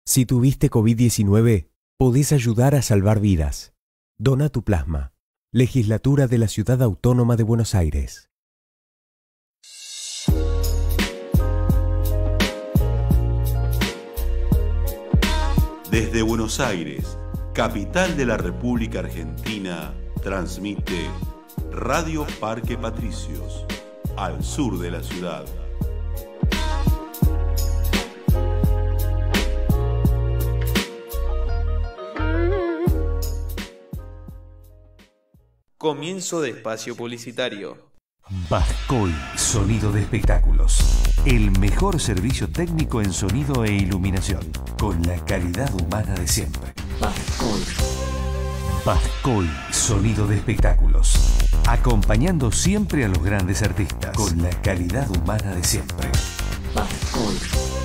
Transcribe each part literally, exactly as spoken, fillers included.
Si tuviste COVID diecinueve, podés ayudar a salvar vidas. Dona tu plasma. Legislatura de la Ciudad Autónoma de Buenos Aires. Desde Buenos Aires, capital de la República Argentina, transmite Radio Parque Patricios, al sur de la ciudad. Comienzo de espacio publicitario. Bascoy, sonido de espectáculos. El mejor servicio técnico en sonido e iluminación, con la calidad humana de siempre. Bascoy. Bascoy, sonido de espectáculos. Acompañando siempre a los grandes artistas, con la calidad humana de siempre. Bascoy.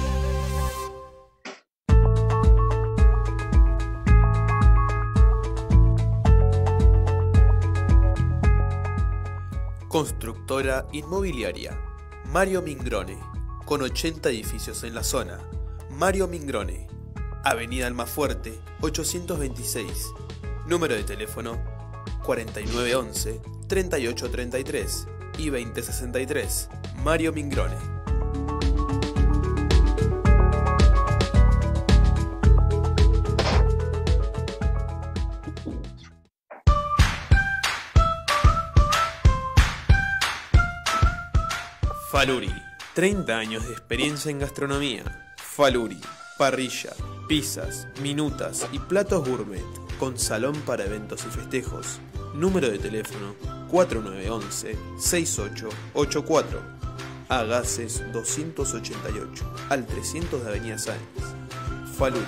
Constructora inmobiliaria Mario Mingrone, con ochenta edificios en la zona. Mario Mingrone, Avenida Almafuerte ochocientos veintiséis, número de teléfono cuarenta y nueve once, treinta y ocho treinta y tres y veinte sesenta y tres. Mario Mingrone. Faluri, treinta años de experiencia en gastronomía. Faluri, parrilla, pizzas, minutas y platos gourmet, con salón para eventos y festejos. Número de teléfono cuarenta y nueve once, sesenta y ocho ochenta y cuatro. Agaces doscientos ochenta y ocho, al trescientos de Avenida Sáenz. Faluri.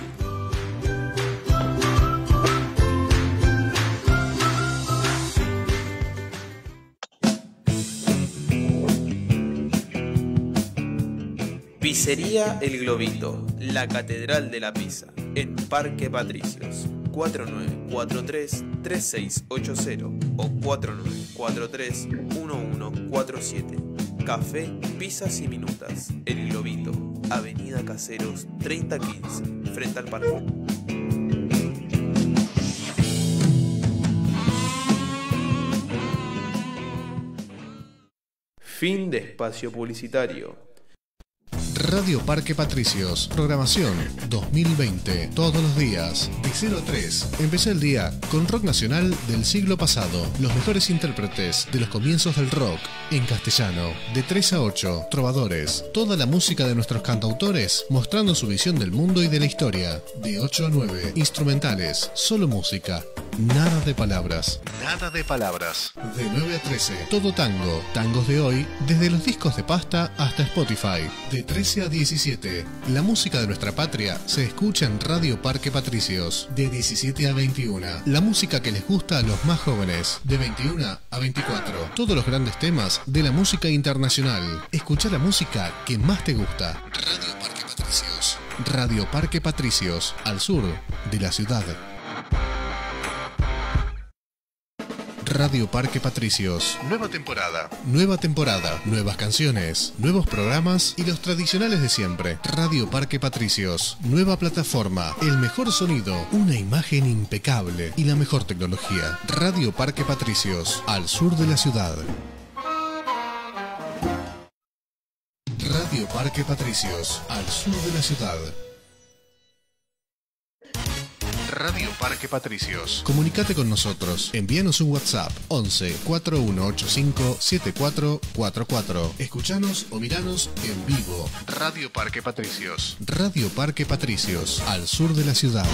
Pizzería El Globito, la Catedral de la Pizza, en Parque Patricios, cuatro nueve cuatro tres, tres seis ocho cero o cuatro nueve cuatro tres, uno uno cuatro siete. Café, pizzas y minutas. El Globito, Avenida Caseros treinta quince, frente al parque. Fin de espacio publicitario. Radio Parque Patricios, programación dos mil veinte, todos los días, de cero a tres. Empecé el día con rock nacional del siglo pasado, los mejores intérpretes de los comienzos del rock, en castellano. De tres a ocho, trovadores, toda la música de nuestros cantautores, mostrando su visión del mundo y de la historia. De ocho a nueve, instrumentales, solo música. Nada de palabras. Nada de palabras. De nueve a trece, todo tango. Tangos de hoy, desde los discos de pasta hasta Spotify. De trece a diecisiete, la música de nuestra patria se escucha en Radio Parque Patricios. De diecisiete a veintiuno, la música que les gusta a los más jóvenes. De veintiuno a veinticuatro, todos los grandes temas de la música internacional. Escucha la música que más te gusta. Radio Parque Patricios. Radio Parque Patricios, al sur de la ciudad. Radio Parque Patricios. Nueva temporada. Nueva temporada. Nuevas canciones. Nuevos programas y los tradicionales de siempre. Radio Parque Patricios. Nueva plataforma. El mejor sonido. Una imagen impecable. Y la mejor tecnología. Radio Parque Patricios. Al sur de la ciudad. Radio Parque Patricios. Al sur de la ciudad. Radio Parque Patricios. Comunicate con nosotros. Envíanos un WhatsApp once, cuarenta y uno ochenta y cinco, setenta y cuatro cuarenta y cuatro. Escuchanos o miranos en vivo. Radio Parque Patricios. Radio Parque Patricios, al sur de la ciudad.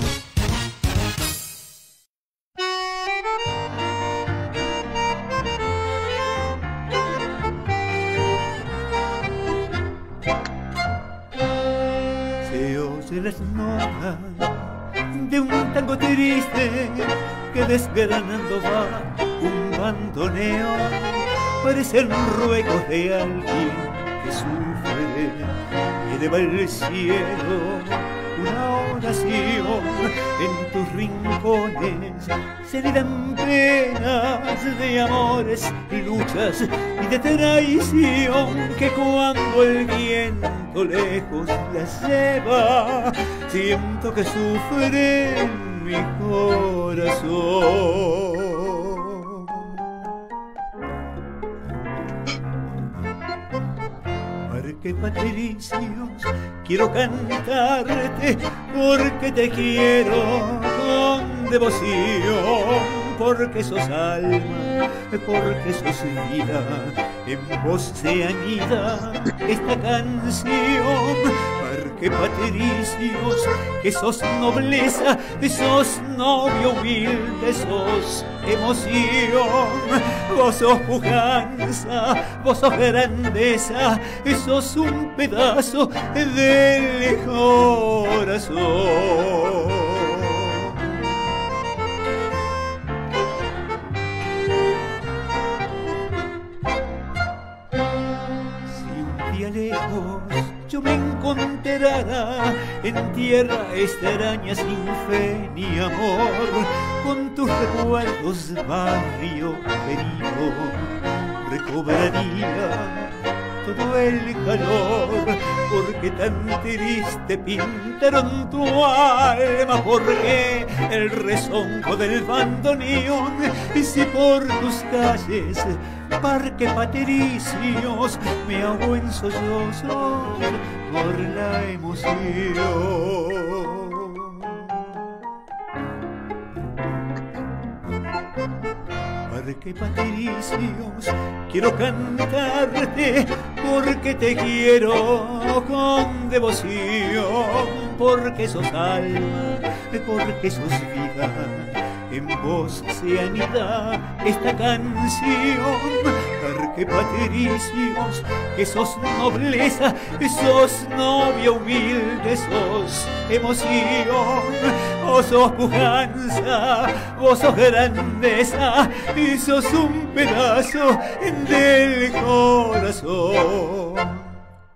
Se oye las notas de un tango triste que desgranando va un bandoneón. Parecen ruegos de alguien que sufre y eleva el cielo una oración. En tus rincones se dirán penas de amores y luchas y de traición que cuando el viento viento lejos la lleva, siento que sufre en mi corazón. Parque Patricios, quiero cantarte porque te quiero con devoción. Porque sos alma, porque sos vida, en vos se anida esta canción. Parque Patricios, que sos nobleza, sos novio humilde, sos emoción. Vos sos pujanza, vos sos grandeza, sos un pedazo del corazón. Lejos yo me encontrará, en tierra extraña sin fe ni amor, con tus recuerdos barrio querido, recobraría todo el calor. Porque tan triste pintaron tu alma, porque el rezongo del bandoneón, y si por tus calles, Parque Patricios, me ahogo en sollozos por la emoción. Parque Patricios, quiero cantarte porque te quiero con devoción. Porque sos alma, porque sos vida, en vos se anida esta canción. Parque Patricios, que sos nobleza, sos novia humilde, sos emoción. Vos sos pujanza, vos sos grandeza, y sos un pedazo del corazón.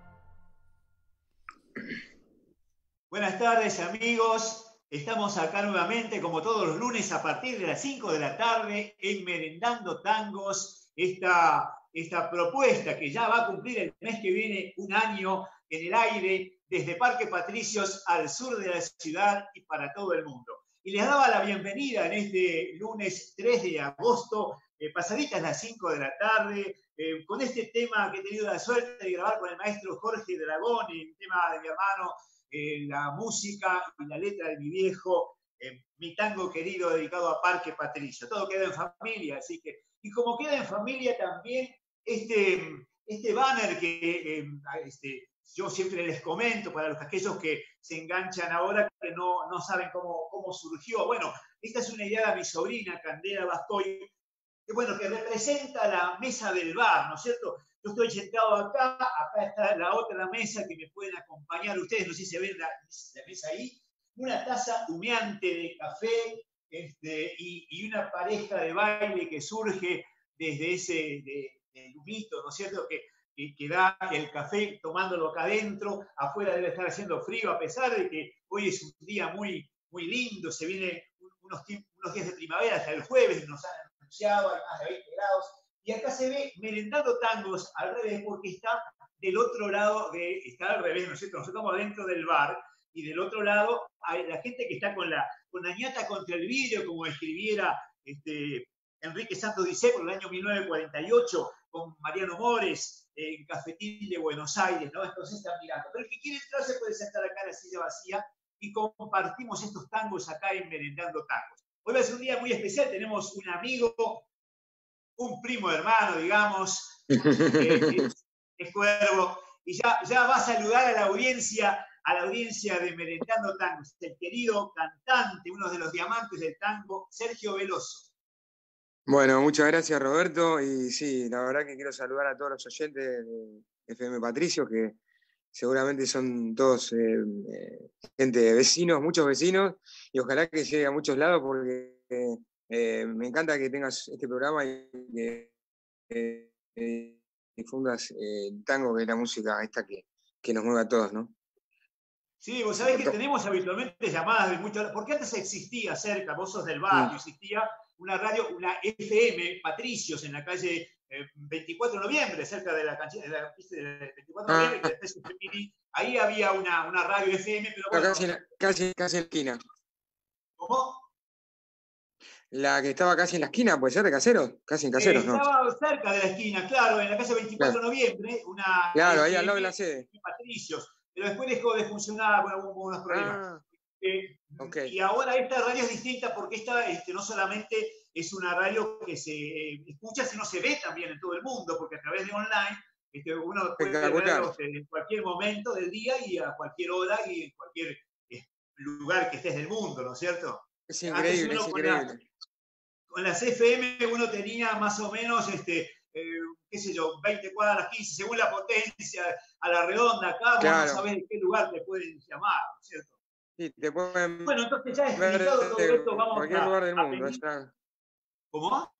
Buenas tardes, amigos. Estamos acá nuevamente, como todos los lunes, a partir de las cinco de la tarde, en Merendando Tangos, esta, esta propuesta que ya va a cumplir el mes que viene un año en el aire, desde Parque Patricios al sur de la ciudad y para todo el mundo. Y les daba la bienvenida en este lunes tres de agosto, eh, pasaditas las cinco de la tarde, eh, con este tema que he tenido la suerte de grabar con el maestro Jorge Dragón, el tema de mi hermano, Eh, la música y la letra de mi viejo, eh, mi tango querido dedicado a Parque Patricio. Todo queda en familia, así que, y como queda en familia también este, este banner que eh, este, yo siempre les comento para los, aquellos que se enganchan ahora, que no, no saben cómo, cómo surgió. Bueno, esta es una idea de mi sobrina, Candela Bastoy, que, bueno, que representa la mesa del bar, ¿no es cierto? Yo estoy sentado acá, acá está la otra mesa que me pueden acompañar ustedes, no sé si se ven la, la mesa ahí, una taza humeante de café este, y, y una pareja de baile que surge desde ese de, de humito, ¿no es cierto?, que, que, que da el café tomándolo acá adentro. Afuera debe estar haciendo frío, a pesar de que hoy es un día muy, muy lindo, se vienen unos, unos días de primavera, hasta el jueves nos han anunciado, hay más de veinte grados. Y acá se ve Merendando Tangos al revés, porque está del otro lado, de, está al revés, ¿no es cierto? Nosotros estamos dentro del bar, y del otro lado hay la gente que está con la, con la ñata contra el vidrio, como escribiera este, Enrique Santos Discépolo en el año mil novecientos cuarenta y ocho, con Mariano Mores, en Cafetín de Buenos Aires, ¿no? Entonces están mirando. Pero el que quiere entrar se puede sentar acá en la silla vacía, y compartimos estos tangos acá en Merendando Tangos. Hoy va a ser un día muy especial, tenemos un amigo, un primo hermano, digamos, eh, es, es Cuervo, y ya, ya va a saludar a la audiencia, a la audiencia de Merendando Tangos, el querido cantante, uno de los diamantes del tango, Sergio Veloso. Bueno, muchas gracias, Roberto, y sí, la verdad que quiero saludar a todos los oyentes de F M Patricio, que seguramente son todos eh, eh, gente, vecinos, muchos vecinos, y ojalá que llegue a muchos lados, porque eh, Eh, me encanta que tengas este programa y que eh, eh, difundas eh, el tango, que es la música esta que, que nos mueve a todos, ¿no? Sí, vos sabés que tenemos habitualmente llamadas de muchos... Porque antes existía cerca, vos sos del barrio, sí. Existía una radio, una F M, Patricios, en la calle eh, veinticuatro de noviembre, cerca de la cancha de la pista de veinticuatro de noviembre, ah. que después se ahí había una, una radio F M, pero bueno. Casi, casi, casi en la esquina. ¿Cómo? La que estaba casi en la esquina, ¿puede ser de Caseros? Casi en Caseros, eh, ¿no? Estaba cerca de la esquina, claro, en la calle veinticuatro de noviembre, una... Claro, ahí F M al lado de la sede. Patricios, pero después dejó de funcionar, bueno, hubo unos problemas. Ah, eh, okay. Y ahora esta radio es distinta porque esta este, no solamente es una radio que se eh, escucha, sino se ve también en todo el mundo, porque a través de online este, uno puede verlos en cualquier momento del día y a cualquier hora y en cualquier eh, lugar que estés del mundo, ¿no es cierto? Es increíble, es increíble. La, con las F M uno tenía más o menos, este, eh, qué sé yo, veinte cuadras, quince, según la potencia, a la redonda, acá, claro. Vos no sabés de qué lugar te pueden llamar, ¿no es cierto? Sí, te pueden bueno, entonces ya explicado todo esto, vamos cualquier a, lugar del a mundo. pedir... ¿Cómo?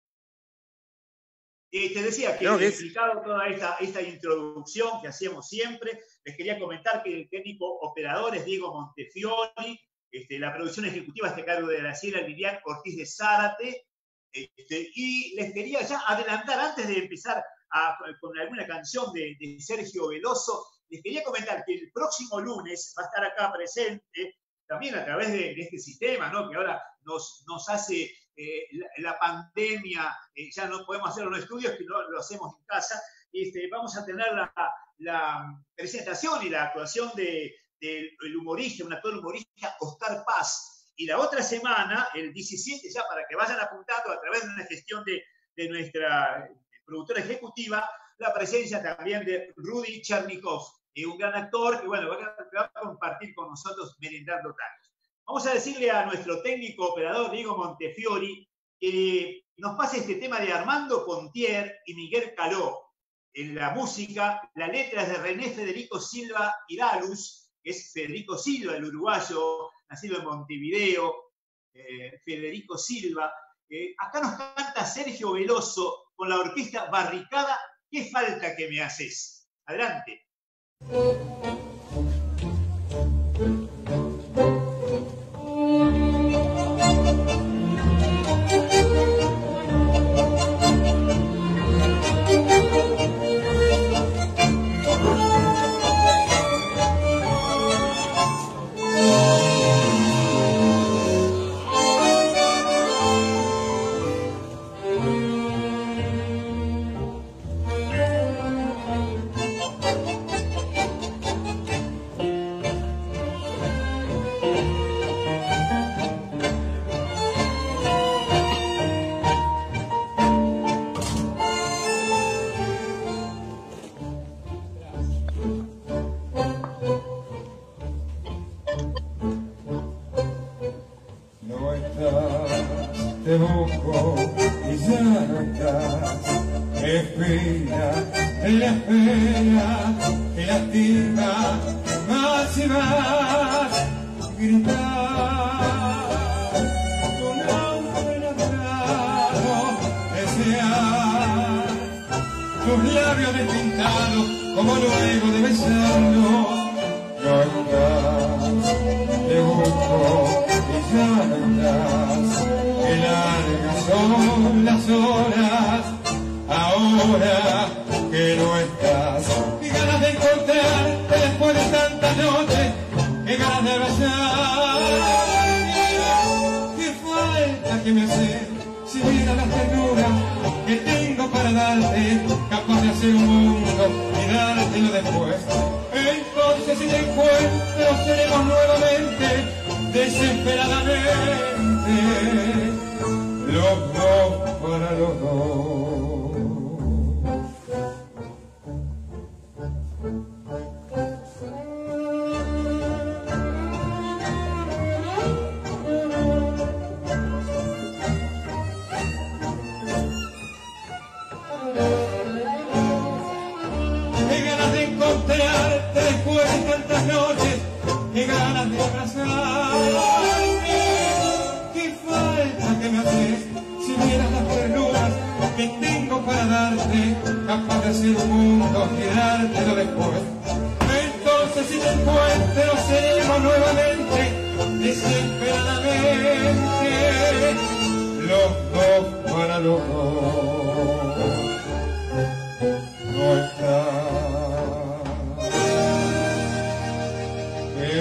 Eh, te decía que, no, que es... explicado toda esta, esta introducción que hacíamos siempre, les quería comentar que el técnico operador es Diego Montefiori, este, la producción ejecutiva está a cargo de Graciela Lilian Ortiz de Zárate, este, y les quería ya adelantar, antes de empezar a, con alguna canción de, de Sergio Veloso, les quería comentar que el próximo lunes va a estar acá presente, también a través de, de este sistema, ¿no? Que ahora nos, nos hace eh, la, la pandemia, eh, ya no podemos hacer los estudios, que no lo hacemos en casa. Este, vamos a tener la, la presentación y la actuación del de, de humorista, un actor humorista, Oscar Paz. Y la otra semana, el diecisiete, ya para que vayan apuntando a través de una gestión de, de nuestra productora ejecutiva, la presencia también de Rudy Chernikov, eh, un gran actor que, bueno, va a, va a compartir con nosotros Merendando Tangos. Vamos a decirle a nuestro técnico operador, Diego Montefiori, que nos pase este tema de Armando Pontier y Miguel Caló. En la música, la letra es de René Federico Silva Iralus, que es Federico Silva, el uruguayo, nacido en Montevideo, eh, Federico Silva. Eh, acá nos canta Sergio Veloso con la orquesta Barricada, ¿Qué falta que me haces? Adelante.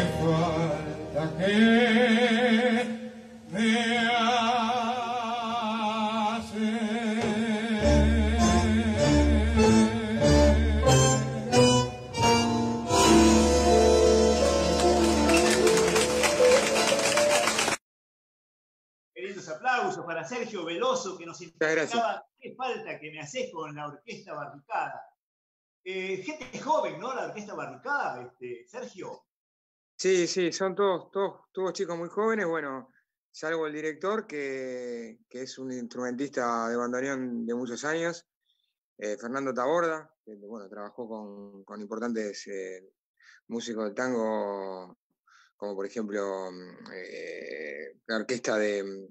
falta que me Aplausos para Sergio Veloso, que nos interpretaba qué falta que me haces con la Orquesta Barricada. Eh, gente joven, ¿no? La Orquesta Barricada, este, Sergio. Sí, sí, son todos, todos, todos chicos muy jóvenes. Bueno, salvo el director, que, que es un instrumentista de bandoneón de muchos años, eh, Fernando Taborda, que bueno, trabajó con, con importantes eh, músicos del tango, como por ejemplo eh, la orquesta de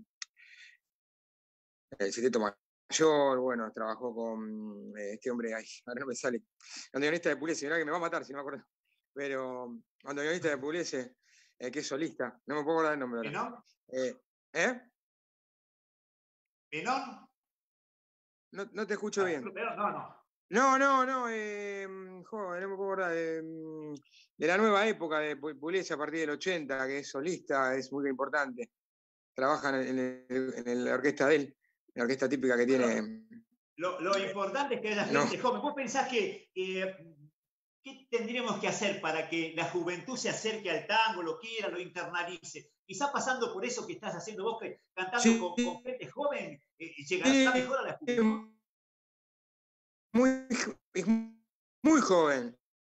El Secreto Mayor, bueno, trabajó con eh, este hombre, ay, ahora no me sale, bandoneonista de Pugliese, ¿verdad? Que me va a matar si no me acuerdo, pero bandoneonista de Pugliese, eh, que es solista, no me puedo acordar el nombre ahora. ¿Menón? Eh, ¿Eh? ¿Menón? No, no te escucho bien. No, no, no. No, no, no, eh, joder, no me puedo acordar, eh, de la nueva época de Pugliese a partir del ochenta, que es solista, es muy importante. Trabaja en, el, en la orquesta de él. La orquesta típica que tiene. Lo, lo importante es que haya gente no. joven. ¿Vos pensás que eh, qué tendríamos que hacer para que la juventud se acerque al tango, lo quiera, lo internalice? Quizás pasando por eso que estás haciendo vos, que cantando sí. con, con gente joven, eh, llegará sí. mejor a la juventud. Muy, muy joven.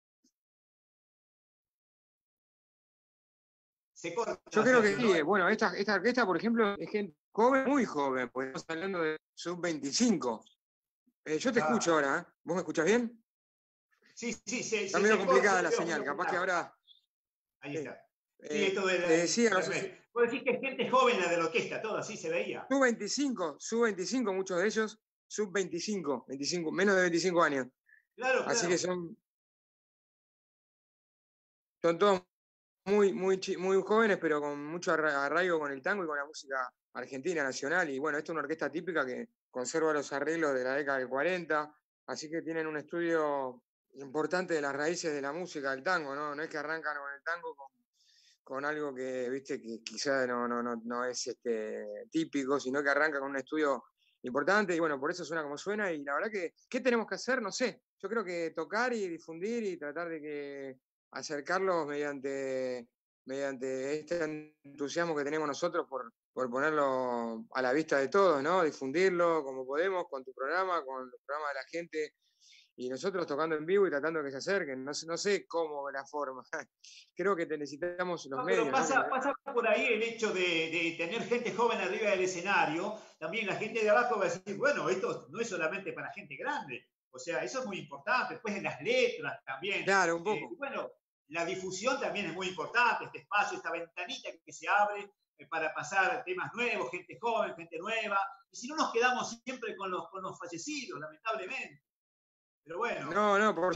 Se corta. Yo creo que sí. Bueno, esta, esta orquesta, por ejemplo, es gente joven, muy joven, porque estamos hablando de sub veinticinco. Eh, yo te ah. escucho ahora, ¿eh? ¿Vos me escuchás bien? Sí, sí, sí. Está medio complicada la señal, capaz que ahora... Ahí está. Sí, eh, esto de la, eh, sí, no sé si... Puedo decir que es gente joven la de la orquesta, todo así se veía. sub veinticinco, sub veinticinco, muchos de ellos, sub veinticinco, veinticinco, menos de veinticinco años. Claro, Así claro. que son... Son todos muy, muy, muy jóvenes, pero con mucho arraigo con el tango y con la música argentina, nacional. Y bueno, esto es una orquesta típica que conserva los arreglos de la década del cuarenta, así que tienen un estudio importante de las raíces de la música del tango, ¿no? No es que arrancan con el tango con, con algo que, viste, que quizá no, no, no, no es este, típico, sino que arranca con un estudio importante, y bueno, por eso suena como suena. Y la verdad que, ¿qué tenemos que hacer? No sé. Yo creo que tocar y difundir y tratar de que acercarlos mediante, mediante este entusiasmo que tenemos nosotros por, por ponerlo a la vista de todos, ¿no? Difundirlo como podemos, con tu programa, con los programas de la gente, y nosotros tocando en vivo y tratando de que se acerquen. No sé, no sé cómo la forma. Creo que te necesitamos los no, medios. Pero pasa, ¿no? pasa por ahí el hecho de, de tener gente joven arriba del escenario. También la gente de abajo va a decir, bueno, esto no es solamente para gente grande. O sea, eso es muy importante. Después en las letras también. Claro, un poco. Eh, bueno, la difusión también es muy importante, este espacio, esta ventanita que se abre eh, para pasar temas nuevos, gente joven, gente nueva. Y si no nos quedamos siempre con los, con los fallecidos, lamentablemente. Pero bueno. No, no, por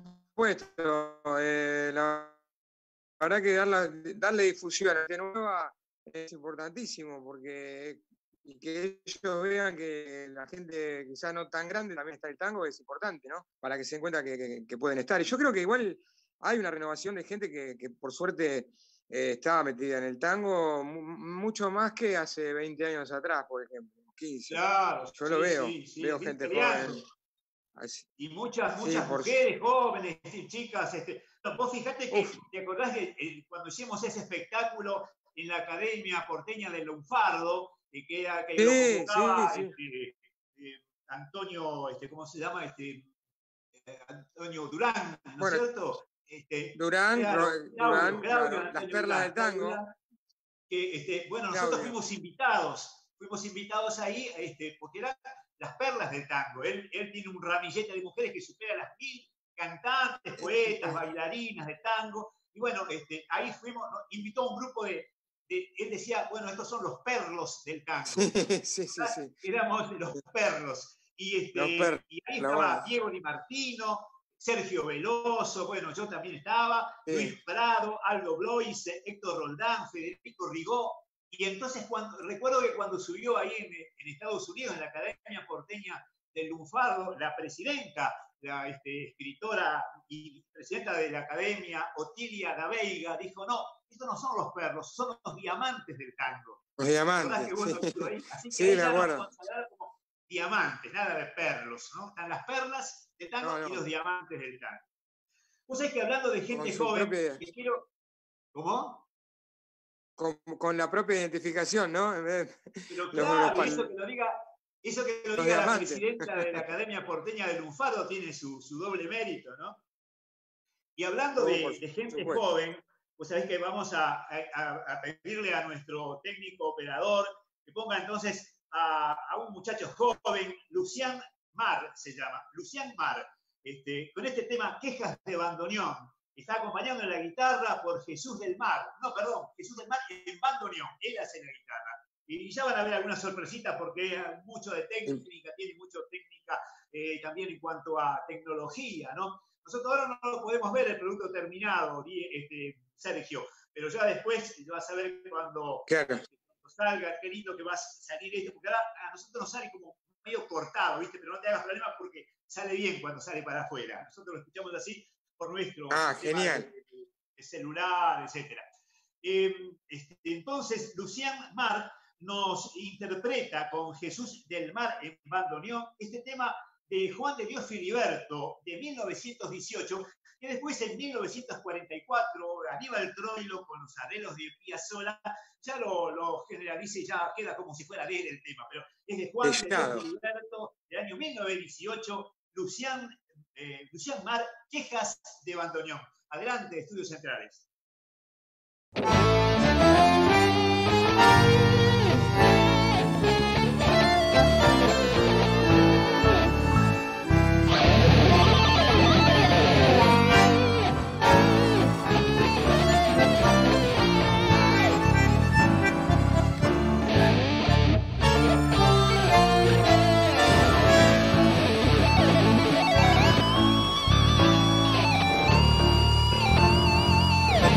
supuesto. Eh, la verdad que darle, darle difusión a la gente nueva es importantísimo, porque y que ellos vean que la gente quizás no tan grande también está el tango es importante, ¿no? Para que se den cuenta que, que, que pueden estar. Y yo creo que igual hay una renovación de gente que, que por suerte eh, estaba metida en el tango mucho más que hace veinte años atrás, por ejemplo, quince. Claro, yo sí, lo veo, sí, sí, veo gente joven. Así. Y muchas, muchas sí, por... mujeres jóvenes y chicas. Este, vos fijate que, Uf. ¿te acordás de eh, cuando hicimos ese espectáculo en la Academia Porteña del Lunfardo, eh, que era que sí, lo convocaba sí, sí. Este, eh, Antonio, este, ¿cómo se llama? Este, eh, Antonio Durán, ¿no bueno, es cierto? Este, Durán, claro, Claudio, Claudio, claro, Claudio, las perlas Durán, del tango. Durán, que, este, bueno, nosotros Claudio. fuimos invitados, fuimos invitados ahí, este, porque eran las perlas del tango. Él, él tiene un ramillete de mujeres que supera las mil cantantes, poetas, bailarinas de tango. Y bueno, este, ahí fuimos, ¿no? Invitó a un grupo de, de, él decía, bueno, estos son los perlos del tango. Sí, sí, sí, sí. Éramos los perlos. Y, este, los perros, y ahí estaba bueno. Diego Di Martino, Sergio Veloso, bueno, yo también estaba, sí. Luis Prado, Aldo Blois, Héctor Roldán, Federico Rigó. Y entonces cuando, recuerdo que cuando subió ahí en, en Estados Unidos, en la Academia Porteña del Lunfardo, la presidenta, la este, escritora y presidenta de la Academia, Otilia da Veiga, dijo, no, estos no son los perros, son los diamantes del tango. Los diamantes. Bueno, sí, así que sí, me ella acuerdo. nos considera como diamantes, nada de perlos, ¿no? Están las perlas del tango No, no. y los diamantes del tango. Vos sabés que hablando de gente Con su joven, propia- que quiero... ¿Cómo? Con, con la propia identificación, ¿no? En vez de- Pero los- claro, los- eso que lo diga, eso que lo los diga la diamantes. presidenta de la Academia Porteña de Lunfardo tiene su, su doble mérito, ¿no? Y hablando Oh, de, por de gente supuesto. joven, pues sabés que vamos a, a- a pedirle a nuestro técnico operador que ponga entonces a, a un muchacho joven, Lucián Mar se llama, Lucián Mar, este, con este tema Quejas de Bandoneón. Está acompañando en la guitarra por Jesús del Mar, no, perdón, Jesús del Mar en bandoneón, él hace la guitarra. Y ya van a ver algunas sorpresitas porque hay mucho de técnica, tiene mucho técnica eh, también en cuanto a tecnología, ¿no? Nosotros ahora no lo podemos ver el producto terminado, este, Sergio, pero ya después vas a ver cuando, Claro. cuando salga, qué lindo que va a salir esto, porque ahora a nosotros nos sale como medio cortado, ¿viste? Pero no te hagas problemas porque sale bien cuando sale para afuera. Nosotros lo escuchamos así por nuestro Ah, sistema genial. de, de- de celular, etcétera. Eh, este, entonces, Lucián Mar nos interpreta con Jesús del Mar en bandoneón este tema de Juan de Dios Filiberto de mil novecientos dieciocho, que después en mil novecientos cuarenta y cuatro Aníbal Troilo con los arreglos de Piazzolla ya lo, lo generaliza y ya queda como si fuera de él el tema, pero es de Juan de Claro. Dios Filiberto del año mil novecientos dieciocho, Lucián, eh, Lucián Mar, Quejas de Bandoneón. Adelante, Estudios Centrales. Thank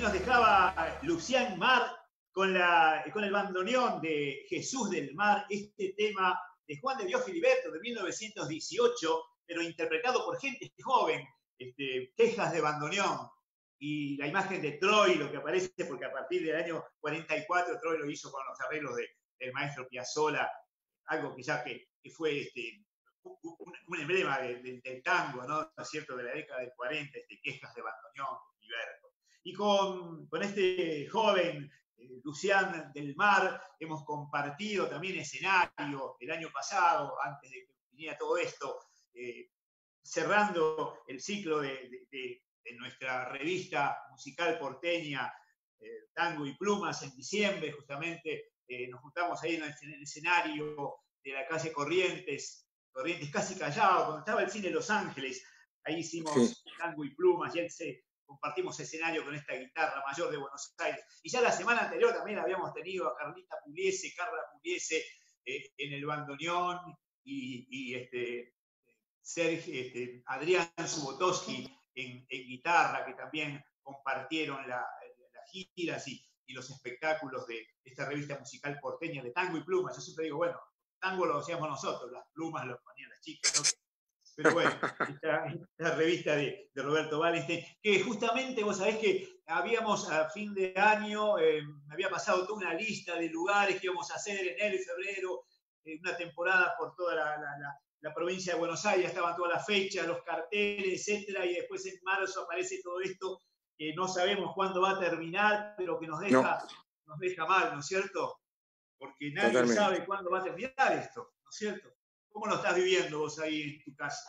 nos dejaba Lucián Mar con, la, con el bandoneón de Jesús del Mar, este tema de Juan de Dios Filiberto de mil novecientos dieciocho, pero interpretado por gente joven, este, quejas de bandoneón. Y la imagen de Troy, lo que aparece, porque a partir del año cuarenta y cuatro Troy lo hizo con los arreglos de, del maestro Piazzolla, algo que ya que, que fue este, un, un emblema de, de, del tango, ¿no? ¿No es cierto?, de la década del cuarenta, este, quejas de bandoneón, Filiberto. Y con, con este joven eh, Lucián del Mar hemos compartido también escenario el año pasado, antes de que viniera todo esto, eh, cerrando el ciclo de, de, de en nuestra revista musical porteña, eh, Tango y Plumas, en diciembre, justamente, eh, nos juntamos ahí en el, en el escenario de la calle Corrientes, Corrientes casi Callao, cuando estaba el cine Los Ángeles, ahí hicimos sí. Tango y Plumas, y él se, compartimos escenario con esta guitarra mayor de Buenos Aires. Y ya la semana anterior también habíamos tenido a Carlita Pugliese, Carla Pugliese, eh, en el bandoneón, y, y este, Sergio, este, Adrián Subotovsky, En, en guitarra, que también compartieron la, las giras y, y los espectáculos de esta revista musical porteña de Tango y Plumas. Yo siempre digo, bueno, tango lo hacíamos nosotros, las plumas lo ponían las chicas, ¿no? Pero bueno, esta, esta revista de, de Roberto Wallenstein, que justamente vos sabés que habíamos a fin de año, eh, me había pasado toda una lista de lugares que íbamos a hacer en enero y febrero, eh, una temporada por toda la, la, la la provincia de Buenos Aires, estaban todas las fechas, los carteles, etcétera, y después en marzo aparece todo esto que no sabemos cuándo va a terminar, pero que nos deja, no. nos deja mal, ¿no es cierto? Porque nadie Totalmente. sabe cuándo va a terminar esto, ¿no es cierto? ¿Cómo lo estás viviendo vos ahí en tu casa?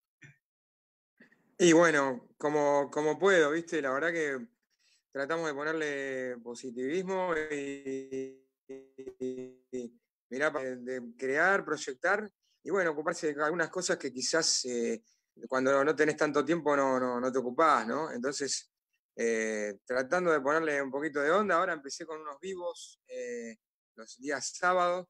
Y bueno, como, como puedo, ¿viste? La verdad que tratamos de ponerle positivismo y, y, y mirá, de crear, proyectar, y bueno, ocuparse de algunas cosas que quizás eh, cuando no tenés tanto tiempo no, no, no te ocupás, ¿no? Entonces, eh, tratando de ponerle un poquito de onda, ahora empecé con unos vivos eh, los días sábados,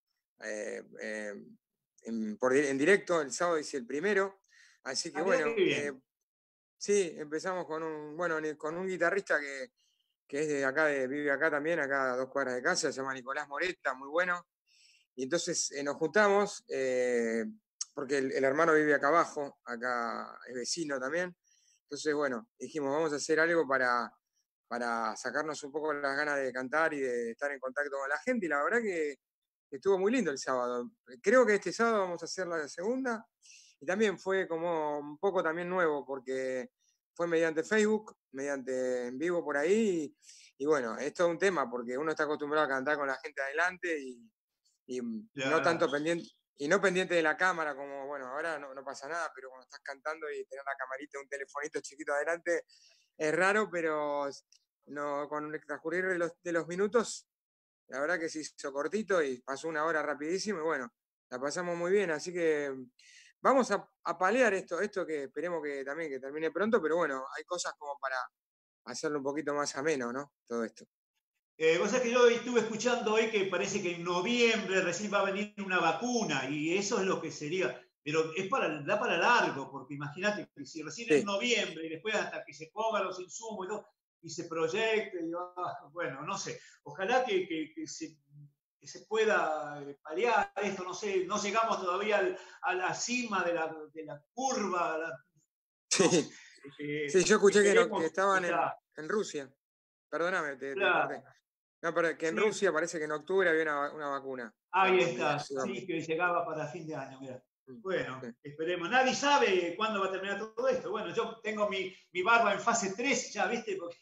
eh, eh, en, por, en directo, el sábado hice el primero, así que ah, bueno, eh, sí, empezamos con un, bueno, con un guitarrista que, que es de acá, de, vive acá también, acá a dos cuadras de casa, se llama Nicolás Moreta, muy bueno. Y entonces eh, nos juntamos, eh, porque el, el hermano vive acá abajo, acá es vecino también. Entonces, bueno, dijimos, vamos a hacer algo para, para sacarnos un poco las ganas de cantar y de estar en contacto con la gente. Y la verdad que, que estuvo muy lindo el sábado. Creo que este sábado vamos a hacer la segunda. Y también fue como un poco también nuevo, porque fue mediante Facebook, mediante en vivo por ahí. Y, y bueno, es todo un tema, porque uno está acostumbrado a cantar con la gente adelante y... y ya. no tanto pendiente, y no pendiente de la cámara, como, bueno, ahora no, no pasa nada, pero cuando estás cantando y tener la camarita, un telefonito chiquito adelante, es raro, pero no, con el transcurrir de los, de los minutos, la verdad que se hizo cortito y pasó una hora rapidísimo, y bueno, la pasamos muy bien, así que vamos a, a paliar esto, esto que esperemos que también que termine pronto, pero bueno, hay cosas como para hacerlo un poquito más ameno, ¿no? Todo esto. Eh, vos sabés que yo estuve escuchando hoy que parece que en noviembre recién va a venir una vacuna y eso es lo que sería, pero es para, da para largo, porque imagínate que si recién sí. en noviembre y después hasta que se pongan los insumos y todo, y se proyecte, y, ah, bueno, no sé, ojalá que, que, que, se, que se pueda paliar esto, no sé, no llegamos todavía al, a la cima de la, de la curva. La, sí. No sé, eh, sí, yo escuché que, no, que estaban en, en Rusia, perdóname, te, claro. te corté. No, pero que en sí. Rusia parece que en octubre había una, una vacuna. Ahí está, sí, que llegaba para fin de año, mira. Bueno, sí. esperemos. Nadie sabe cuándo va a terminar todo esto. Bueno, yo tengo mi, mi barba en fase tres, ya, ¿viste? Porque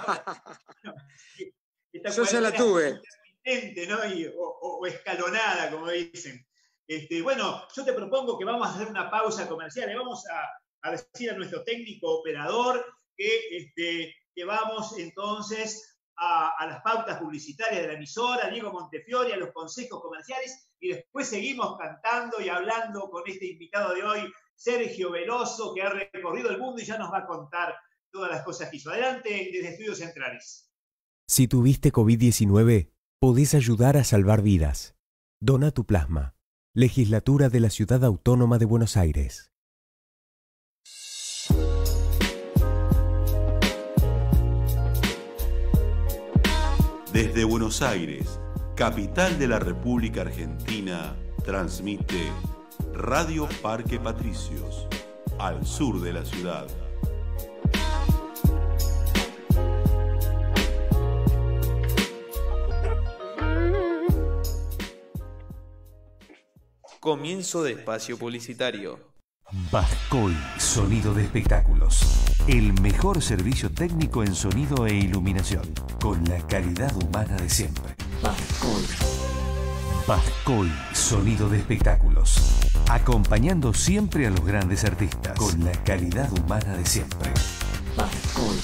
yo ya la tuve. ¿No? Y, o, o escalonada, como dicen. Este, bueno, yo te propongo que vamos a hacer una pausa comercial. Le vamos a, a decir a nuestro técnico operador que, este, que vamos entonces... A, a las pautas publicitarias de la emisora, a Diego Montefiore, a los consejos comerciales, y después seguimos cantando y hablando con este invitado de hoy, Sergio Veloso, que ha recorrido el mundo y ya nos va a contar todas las cosas que hizo. Adelante desde Estudios Centrales. Si tuviste COVID diecinueve, podés ayudar a salvar vidas. Dona tu plasma. Legislatura de la Ciudad Autónoma de Buenos Aires. Desde Buenos Aires, capital de la República Argentina, transmite Radio Parque Patricios, al sur de la ciudad. Comienzo de espacio publicitario. Bascoy, sonido de espectáculos. El mejor servicio técnico en sonido e iluminación, con la calidad humana de siempre. Bascoy. Bascoy, sonido de espectáculos. Acompañando siempre a los grandes artistas, con la calidad humana de siempre. Bascoy.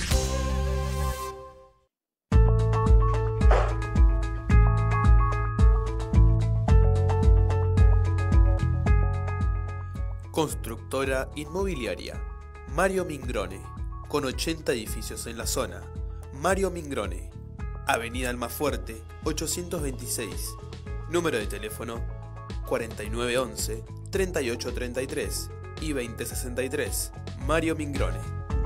Constructora inmobiliaria Mario Mingrone, con ochenta edificios en la zona. Mario Mingrone, Avenida Almafuerte ochocientos veintiséis, número de teléfono cuarenta y nueve once, treinta y ocho treinta y tres y veinte sesenta y tres. Mario Mingrone.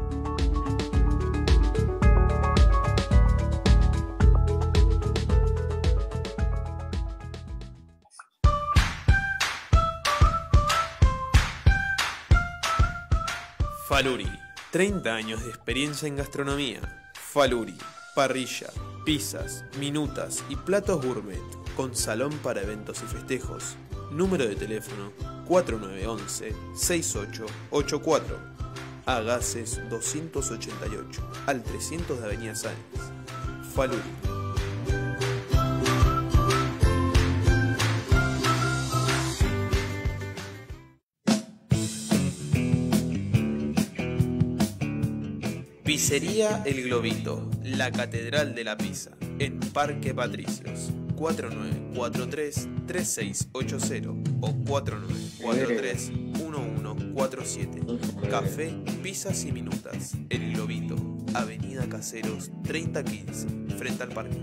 Faluri, treinta años de experiencia en gastronomía. Faluri, parrilla, pizzas, minutas y platos gourmet, con salón para eventos y festejos. Número de teléfono cuarenta y nueve once, sesenta y ocho ochenta y cuatro. Agaces doscientos ochenta y ocho, al trescientos de Avenida Sáenz. Faluri. Pizzería El Globito, la catedral de la pizza, en Parque Patricios, cuatro nueve cuatro tres, tres seis ocho cero o cuatro nueve cuatro tres, uno uno cuatro siete. Café, pizzas y minutas. El Globito, Avenida Caseros treinta quince, frente al parque.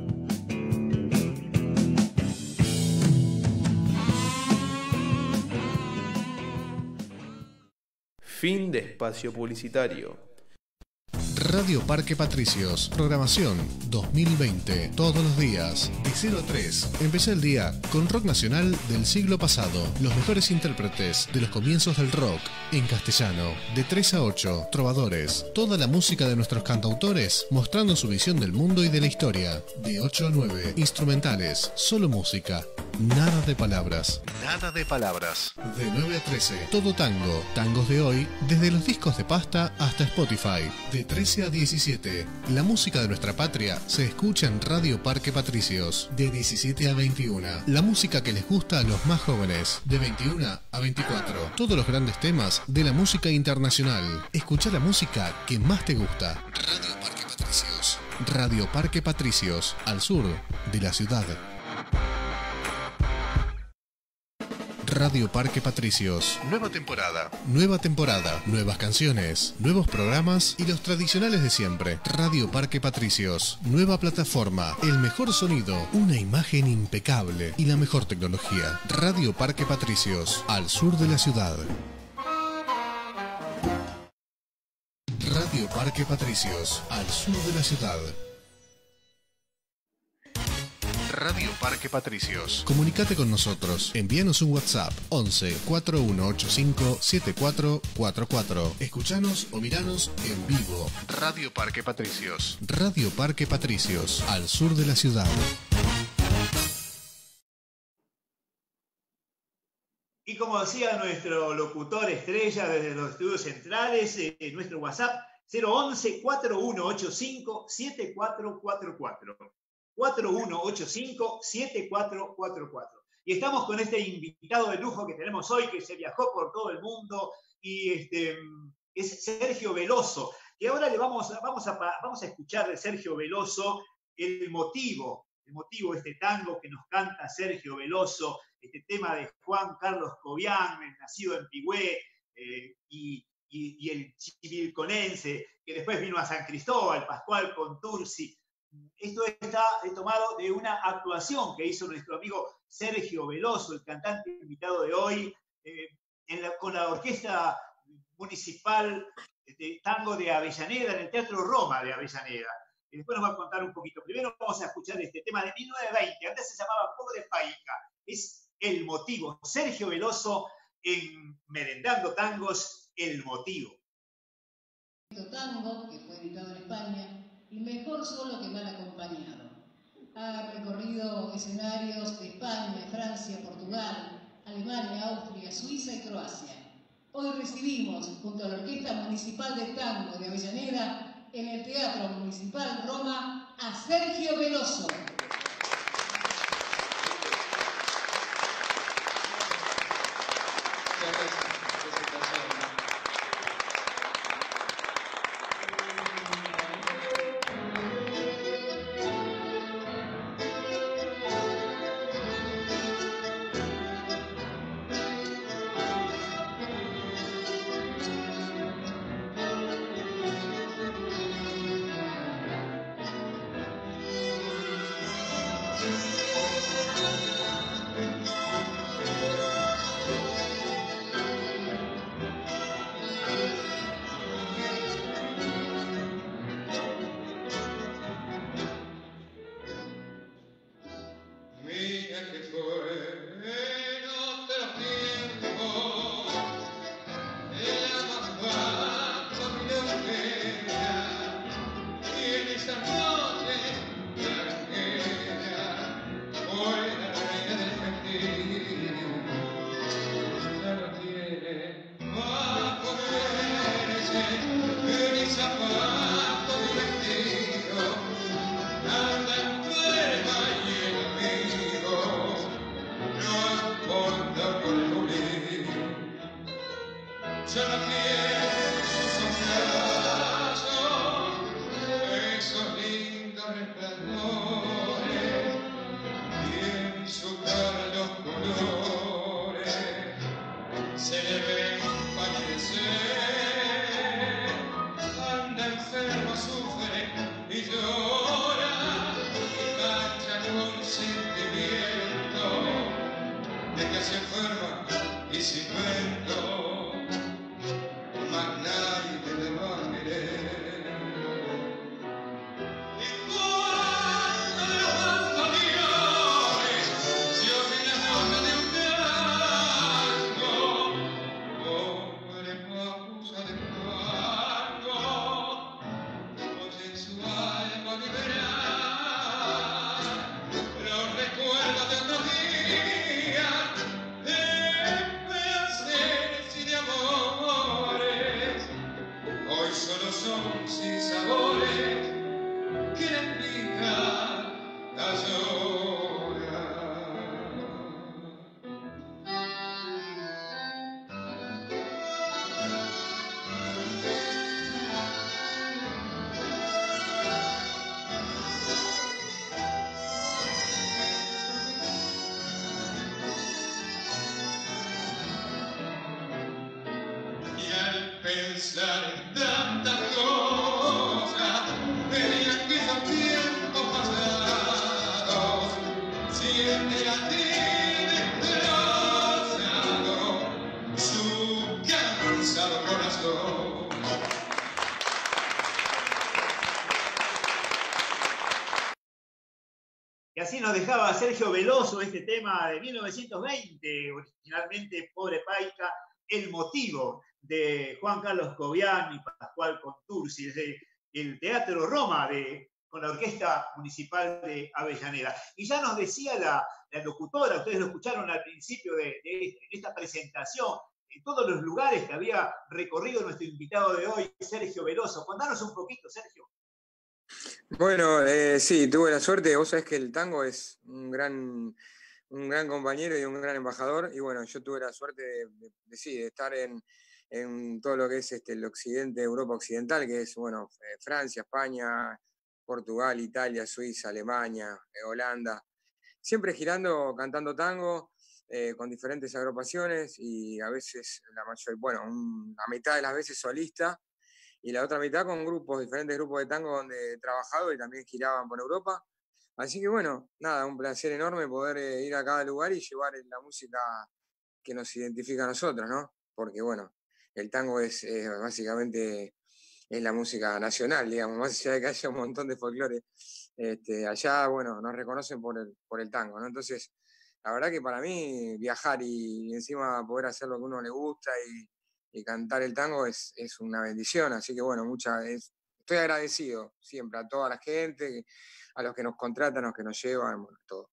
Fin de espacio publicitario. Radio Parque Patricios, programación dos mil veinte, todos los días, de cero a tres. Empecé el día con rock nacional del siglo pasado, los mejores intérpretes de los comienzos del rock, en castellano, de tres a ocho, trovadores, toda la música de nuestros cantautores, mostrando su visión del mundo y de la historia, de ocho a nueve, instrumentales, solo música, nada de palabras, nada de palabras, de nueve a trece, todo tango, tangos de hoy, desde los discos de pasta hasta Spotify, de trece a diecisiete, la música de nuestra patria se escucha en Radio Parque Patricios, de diecisiete a veintiuno, la música que les gusta a los más jóvenes, de veintiuno a veinticuatro, todos los grandes temas de la música internacional, escucha la música que más te gusta. Radio Parque Patricios, Radio Parque Patricios, al sur de la ciudad. Radio Parque Patricios. Nueva temporada. Nueva temporada. Nuevas canciones. Nuevos programas y los tradicionales de siempre. Radio Parque Patricios. Nueva plataforma. El mejor sonido. Una imagen impecable. Y la mejor tecnología. Radio Parque Patricios. Al sur de la ciudad. Radio Parque Patricios. Al sur de la ciudad. Radio Parque Patricios. Comunicate con nosotros. Envíanos un WhatsApp once, cuarenta y uno ochenta y cinco, setenta y cuatro cuarenta y cuatro. Escuchanos o miranos en vivo. Radio Parque Patricios. Radio Parque Patricios, al sur de la ciudad. Y como decía nuestro locutor estrella desde los estudios centrales, eh, nuestro WhatsApp cero once, cuarenta y uno ochenta y cinco, setenta y cuatro cuarenta y cuatro. cuarenta y uno ochenta y cinco, setenta y cuatro cuarenta y cuatro. Y estamos con este invitado de lujo que tenemos hoy, que se viajó por todo el mundo, y este, es Sergio Veloso. Y ahora le vamos, vamos, a, vamos a escuchar de Sergio Veloso el motivo, el motivo de este tango que nos canta Sergio Veloso, este tema de Juan Carlos Cobian, nacido en Pigüé, eh, y, y, y el chivilconense, que después vino a San Cristóbal, Pascual Contursi. Esto está tomado de una actuación que hizo nuestro amigo Sergio Veloso, el cantante invitado de hoy, eh, en la, con la Orquesta Municipal de Tango de Avellaneda, en el Teatro Roma de Avellaneda. y después nos va a contar un poquito. Primero vamos a escuchar este tema de mil novecientos veinte, antes se llamaba Pobre Paica, es El Motivo. Sergio Veloso en Merendando Tangos, El Motivo. Tango, que fue editado en España, y Mejor Solo que Mal Acompañado. Ha recorrido escenarios de España, Francia, Portugal, Alemania, Austria, Suiza y Croacia. Hoy recibimos, junto a la Orquesta Municipal de Tango de Avellaneda, en el Teatro Municipal Roma, a Sergio Veloso. Y así nos dejaba Sergio Veloso este tema de mil novecientos veinte, originalmente Pobre Paica, El Motivo, de Juan Carlos Cobian y Pascual Contursi, desde el Teatro Roma, de, con la Orquesta Municipal de Avellaneda. Y ya nos decía la, la locutora, ustedes lo escucharon al principio de, de esta presentación, en todos los lugares que había recorrido nuestro invitado de hoy, Sergio Veloso. Contanos un poquito, Sergio. Bueno, eh, sí, tuve la suerte. Vos sabés que el tango es un gran, un gran compañero y un gran embajador. Y bueno, yo tuve la suerte de, de, de, sí, de estar en, en todo lo que es este, el occidente, Europa occidental, que es bueno, eh, Francia, España, Portugal, Italia, Suiza, Alemania, eh, Holanda. Siempre girando, cantando tango, eh, con diferentes agrupaciones y a veces, la mayor, bueno, un, la mitad de las veces solista. Y la otra mitad con grupos, diferentes grupos de tango donde he trabajado y también giraban por Europa. Así que bueno, nada, un placer enorme poder eh, ir a cada lugar y llevar la música que nos identifica a nosotros, ¿no? Porque bueno, el tango es eh, básicamente es la música nacional, digamos, más allá de que haya un montón de folclore. Este, allá, bueno, nos reconocen por el, por el tango, ¿no? Entonces, la verdad que para mí viajar y, y encima poder hacer lo que a uno le gusta y, y cantar el tango es, es una bendición, así que bueno, mucha, es, estoy agradecido siempre a toda la gente, a los que nos contratan, a los que nos llevan, bueno, todo.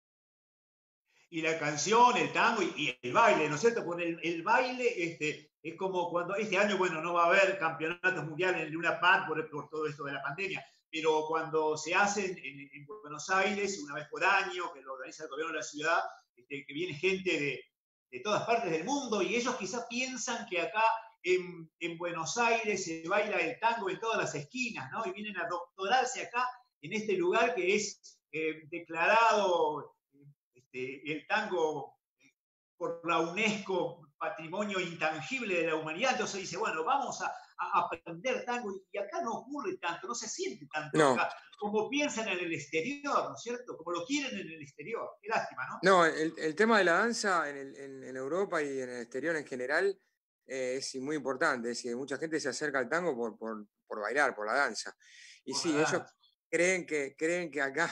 Y la canción, el tango y, y el baile, ¿no es cierto? Porque el, el baile este, es como cuando este año, bueno, no va a haber campeonatos mundiales en Luna Park por, por todo esto de la pandemia, pero cuando se hacen en, en Buenos Aires, una vez por año, que lo organiza el gobierno de la ciudad, este, que viene gente de, de todas partes del mundo, y ellos quizás piensan que acá en, en Buenos Aires se baila el tango en todas las esquinas, ¿no? Y vienen a doctorarse acá, en este lugar que es eh, declarado este, el tango por la UNESCO Patrimonio Intangible de la Humanidad. Entonces dice, bueno, vamos a, a aprender tango, y acá no ocurre tanto, no se siente tanto no. acá, como piensan en el exterior, ¿no es cierto? Como lo quieren en el exterior. Qué lástima, ¿no? No, el, el tema de la danza en, el, en, en Europa y en el exterior en general eh, es muy importante. Es decir, mucha gente se acerca al tango por, por, por bailar, por la danza. Y Por sí, la ellos danza. creen que, creen que acá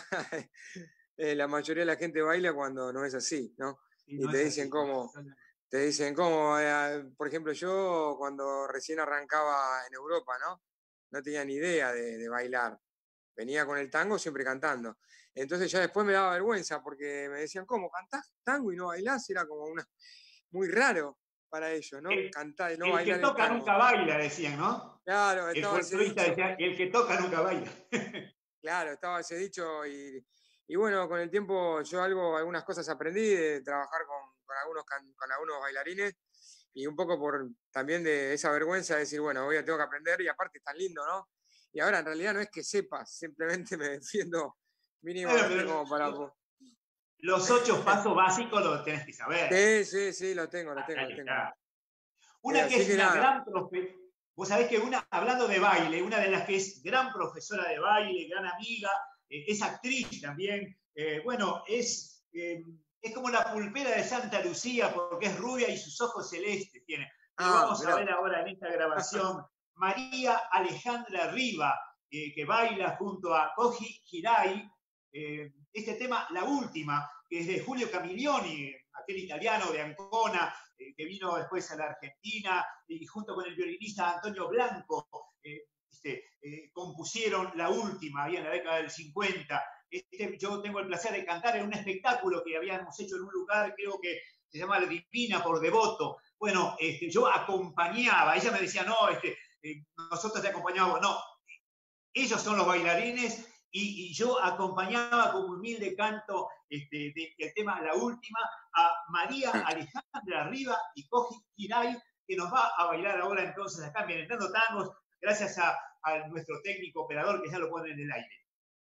eh, la mayoría de la gente baila cuando no es así, ¿no? Y Y no te es dicen así. cómo, te dicen cómo, eh, por ejemplo, yo cuando recién arrancaba en Europa, ¿no? No tenía ni idea de, de bailar. Venía con el tango siempre cantando. Entonces ya después me daba vergüenza porque me decían, ¿cómo? ¿Cantás tango y no bailás? Era como una muy raro para ellos, ¿no? El, Cantar y no el bailar que el toca tango. nunca baila, decían, ¿no? Claro, El estaba ese folclorista dicho. decía, el que toca nunca baila. Claro, estaba ese dicho y, y bueno, con el tiempo yo algo, algunas cosas aprendí de trabajar con, con, algunos, can, con algunos bailarines y un poco por también de esa vergüenza de decir, bueno, voy a tengo que aprender y aparte es tan lindo, ¿no? Y ahora en realidad no es que sepas, simplemente me defiendo mínimamente Bueno, como para... los, los ocho pasos básicos los tenés que saber. Sí, sí, sí, lo tengo, lo Ah, tengo, ahí lo tengo. está. Una Eh, que así es que una nada. gran profe, vos sabés que una, hablando de baile, una de las que es gran profesora de baile, gran amiga, eh, es actriz también, eh, bueno, es, eh, es como la pulpera de Santa Lucía porque es rubia y sus ojos celestes tiene. Pero Ah, vamos mirá. a ver ahora en esta grabación María Alejandra Riva, eh, que baila junto a Koji Hirai, eh, este tema, La Última, que es de Julio Camiglioni, aquel italiano de Ancona, eh, que vino después a la Argentina, y junto con el violinista Antonio Blanco, eh, este, eh, compusieron La Última, había en la década del cincuenta. Este, yo tengo el placer de cantar en un espectáculo que habíamos hecho en un lugar, creo que se llama La Divina por Devoto. Bueno, este, yo acompañaba, ella me decía, no, este, eh, nosotros te acompañamos, no, ellos son los bailarines, y, y yo acompañaba con humilde canto este, de, del tema La Última a María Alejandra Riva y Koji Hirai, que nos va a bailar ahora entonces acá en Merendando Tangos, gracias a, a nuestro técnico operador que ya lo pone en el aire.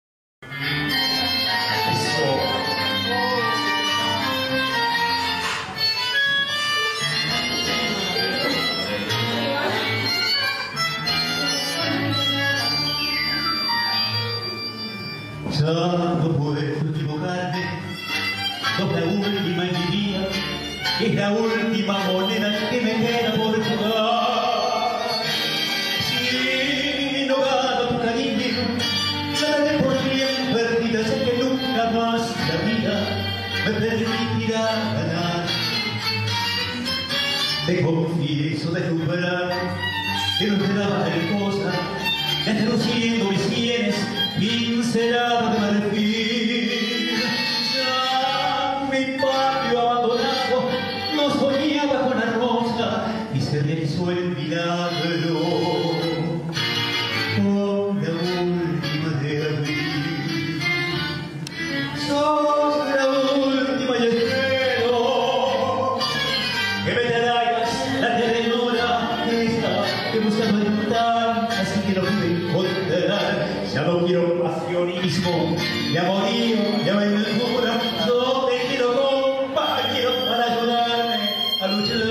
Ya no puedo equivocarme, sos la última en mi vida, es la última moneda que me queda por jugar. Si no gano tu cariño, la daré por bien perdida, sé que nunca más la vida me permitirá ganar. Te confieso de tu verano, que no esperaba tal cosa, ya luciendo mis sienes, pincelado de marfil. Ya mi patio abandonado no soñaba con la rosa y se realizó el milagro con la última de abril. Sos la última y espero que me traigas la ternura esa que buscando en tantas y que no pude encontrar. Ya no quiero pasionismo, ni amorío, ni aventura. Yo te quiero compañero para ayudarme a luchar.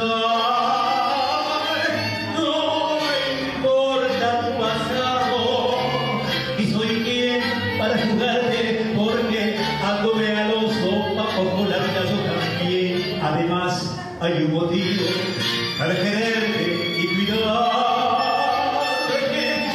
No me importa tu pasado, y soy quien para jugarte, porque ándome al oso, bajo con la vida yo también. Además, hay un motivo para quererte y cuidarte.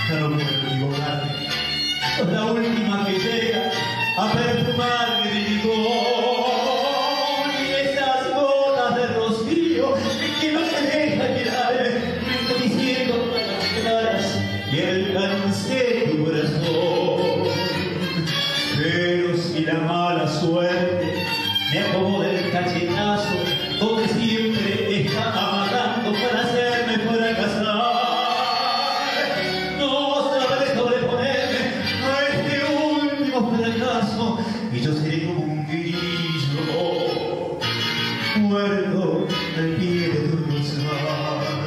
ya no puedo equivocarme. Sos la última que llega a perfumarme de licor. Y esas gotas de rocío que no se dejan quedarme, diciendo palabras claras y alcancé tu corazón. Pero si la mala suerte me acomoda el cachetazo donde siempre está amagando para hacerme fracasar, no sabré sobreponerme a este último fracaso y yo seré como un grillo muerto al pie de tu rosal.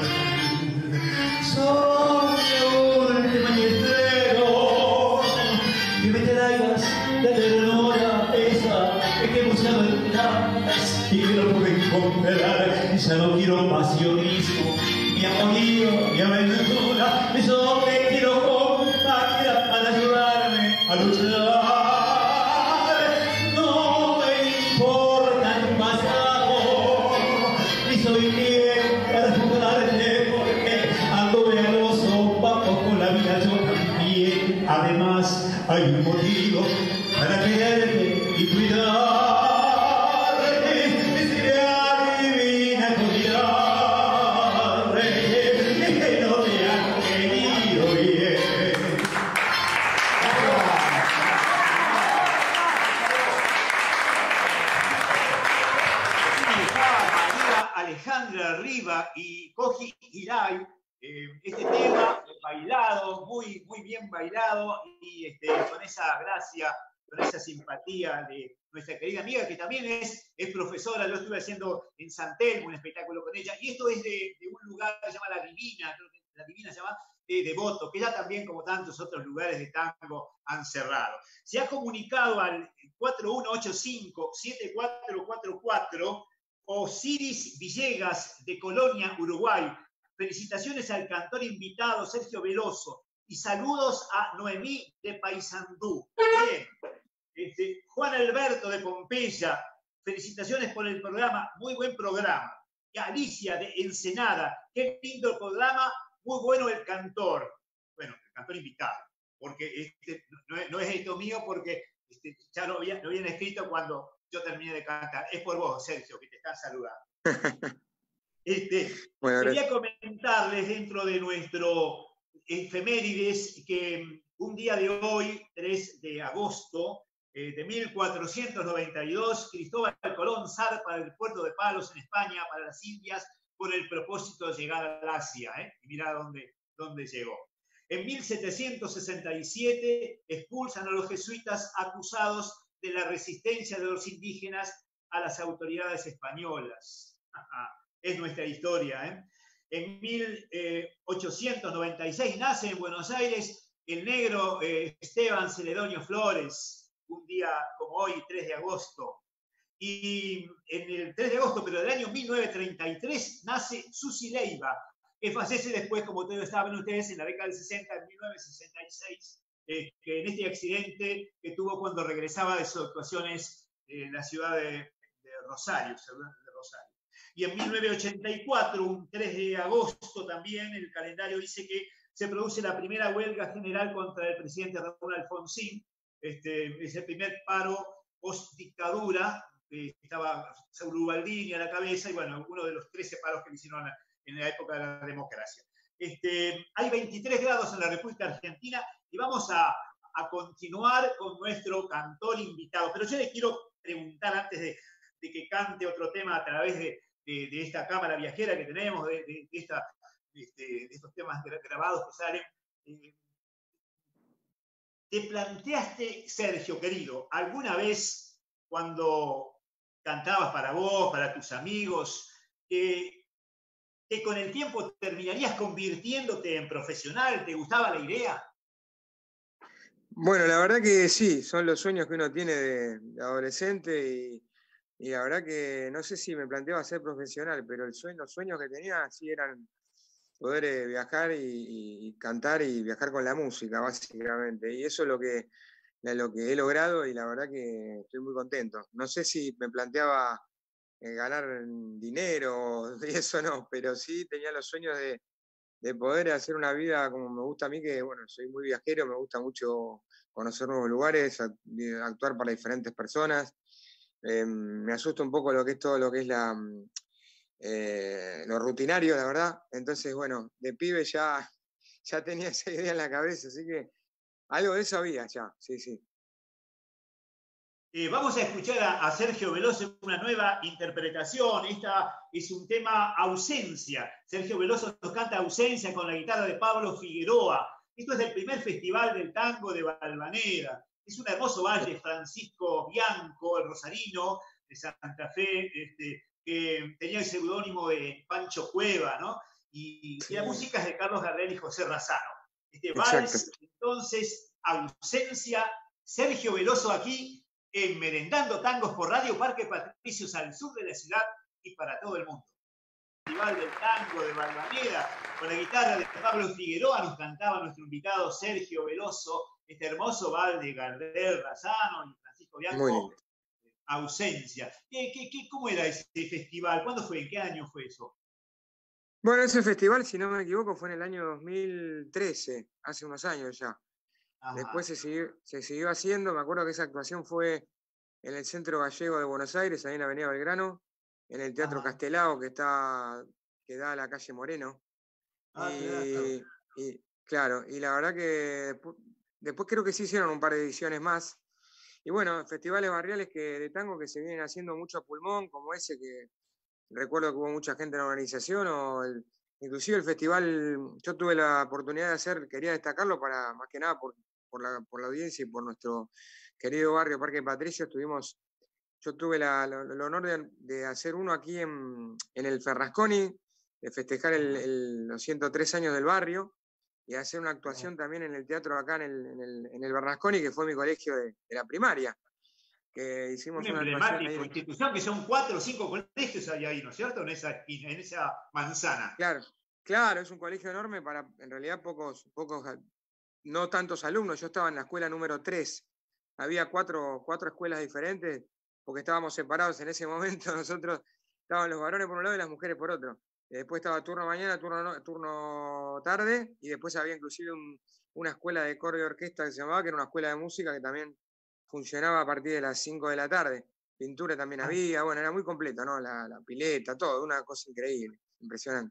Soy la última y espero que me traigas la ternura esa que he buscado en tantas y que no pude encontrar. Ya no quiero pasionismo, ni amorío, ni aventura. Yo te quiero compañera para ayudarme a luchar. No me importa tu pasado, ni soy quien para juzgarte, porque ando veloso, vamos con la vida yo también. Además, hay un motivo para quererte y cuidarte. Se adivina con mirarte que no te han querido bien. María Alejandra Riva y Koji Hirai, eh, este tema bailado, muy, muy bien bailado, y este, con esa gracia, con esa simpatía de nuestra querida amiga, que también es, es profesora. Yo estuve haciendo en San Telmo un espectáculo con ella, y esto es de, de un lugar que se llama La Divina, creo que La Divina se llama, de Devoto, que ya también, como tantos otros lugares de tango, han cerrado. Se ha comunicado al cuatro uno ocho cinco siete cuatro cuatro cuatro Osiris Villegas, de Colonia, Uruguay. Felicitaciones al cantor invitado Sergio Veloso y saludos a Noemí de Paysandú. Bien. Este, Juan Alberto de Pompeya, felicitaciones por el programa, muy buen programa. Y Alicia de Ensenada, qué lindo el programa, muy bueno el cantor. Bueno, el cantor invitado, porque este, no, no es esto mío, porque este, ya lo, había, lo habían escrito cuando yo terminé de cantar. Es por vos, Sergio, que te están saludando. Este, bueno, quería comentarles dentro de nuestro efemérides que un día de hoy, tres de agosto eh, de mil cuatrocientos noventa y dos, Cristóbal Colón zarpa del puerto de Palos en España para las Indias con el propósito de llegar al Asia. ¿eh? Y mirá dónde, dónde llegó. En mil setecientos sesenta y siete expulsan a los jesuitas acusados de la resistencia de los indígenas a las autoridades españolas. Es nuestra historia. ¿eh? En mil ochocientos noventa y seis nace en Buenos Aires el negro eh, Esteban Celedonio Flores, un día como hoy, tres de agosto. Y en el tres de agosto, pero del año mil novecientos treinta y tres, nace Susi Leiva, que fallece después, como ustedes saben ustedes, en la década del sesenta, en mil novecientos sesenta y seis, eh, que en este accidente que tuvo cuando regresaba de sus actuaciones en la ciudad de, de Rosario, de Rosario. Y en mil novecientos ochenta y cuatro, un tres de agosto también, el calendario dice que se produce la primera huelga general contra el presidente Raúl Alfonsín. Este, es el primer paro post-dictadura, eh, estaba Saúl Ubaldini a la cabeza, y bueno, uno de los trece paros que le hicieron en la época de la democracia. Este, hay veintitrés grados en la República Argentina, y vamos a, a continuar con nuestro cantor invitado. Pero yo les quiero preguntar, antes de, de que cante otro tema a través de De, de esta cámara viajera que tenemos, de, de, de, esta, de, este, de estos temas grabados que salen. Eh, ¿Te planteaste, Sergio, querido, alguna vez cuando cantabas para vos, para tus amigos, que, que con el tiempo terminarías convirtiéndote en profesional? ¿Te gustaba la idea? Bueno, la verdad que sí, son los sueños que uno tiene de, de adolescente, y Y la verdad que no sé si me planteaba ser profesional, pero el sueño, los sueños que tenía sí eran poder eh, viajar y, y cantar y viajar con la música, básicamente. Y eso es lo que, lo que he logrado, y la verdad que estoy muy contento. No sé si me planteaba eh, ganar dinero y eso no, pero sí tenía los sueños de, de poder hacer una vida como me gusta a mí, que bueno, soy muy viajero, me gusta mucho conocer nuevos lugares, actuar para diferentes personas. Eh, me asusta un poco lo que es todo lo que es la, eh, lo rutinario, la verdad. Entonces, bueno, de pibe ya, ya tenía esa idea en la cabeza, así que algo de eso había ya, sí, sí. Eh, vamos a escuchar a, a Sergio Veloso en una nueva interpretación. Esta es un tema Ausencia. Sergio Veloso nos canta Ausencia con la guitarra de Pablo Figueroa. Esto es del primer Festival del Tango de Valvanera. Es un hermoso valle, Francisco Bianco, el rosarino de Santa Fe, este, que tenía el seudónimo de Pancho Cueva, ¿no? Y, sí. y la música es de Carlos Gardel y José Razano. Este vals, entonces, Ausencia, Sergio Veloso aquí, en Merendando Tangos por Radio Parque Patricios, al sur de la ciudad y para todo el mundo. Festival del Tango de Valvanera, con la guitarra de Pablo Figueroa nos cantaba nuestro invitado Sergio Veloso, este hermoso vals de Gardel, Razano y Francisco Bianco, Ausencia. ¿Qué, qué, qué, ¿Cómo era ese festival? ¿Cuándo fue? ¿En qué año fue eso? Bueno, ese festival, si no me equivoco, fue en el año dos mil trece, hace unos años ya. Ajá. Después se siguió, se siguió haciendo, me acuerdo que esa actuación fue en el Centro Gallego de Buenos Aires, ahí en la Avenida Belgrano, en el Teatro Ajá. Castelao, que está, que da a la calle Moreno. Ah, y, claro. y claro, y la verdad que después, después creo que sí hicieron un par de ediciones más. Y bueno, festivales barriales que, de tango que se vienen haciendo mucho a pulmón, como ese que recuerdo que hubo mucha gente en la organización, o el, inclusive el festival, yo tuve la oportunidad de hacer, quería destacarlo para más que nada por, por, la, por la audiencia y por nuestro querido barrio Parque Patricios. Tuvimos, yo tuve la, la, el honor de, de hacer uno aquí en, en el Ferrasconi, de festejar el, el, los ciento tres años del barrio, y hacer una actuación también en el teatro acá en el, en el, en el Bernasconi, que fue mi colegio de, de la primaria. Que hicimos un una emblemático institución, que son cuatro o cinco colegios ahí, ahí, ¿no es cierto? En esa, en esa manzana. Claro, claro, es un colegio enorme para, en realidad, pocos, pocos, no tantos alumnos. Yo estaba en la escuela número tres. Había cuatro, cuatro escuelas diferentes, porque estábamos separados en ese momento. Nosotros estaban los varones por un lado y las mujeres por otro. Después estaba turno mañana, turno, no, turno tarde, y después había inclusive un, una escuela de coro y orquesta que se llamaba, que era una escuela de música que también funcionaba a partir de las cinco de la tarde. Pintura también había, bueno, era muy completo, ¿no? La, la pileta, todo, una cosa increíble, impresionante.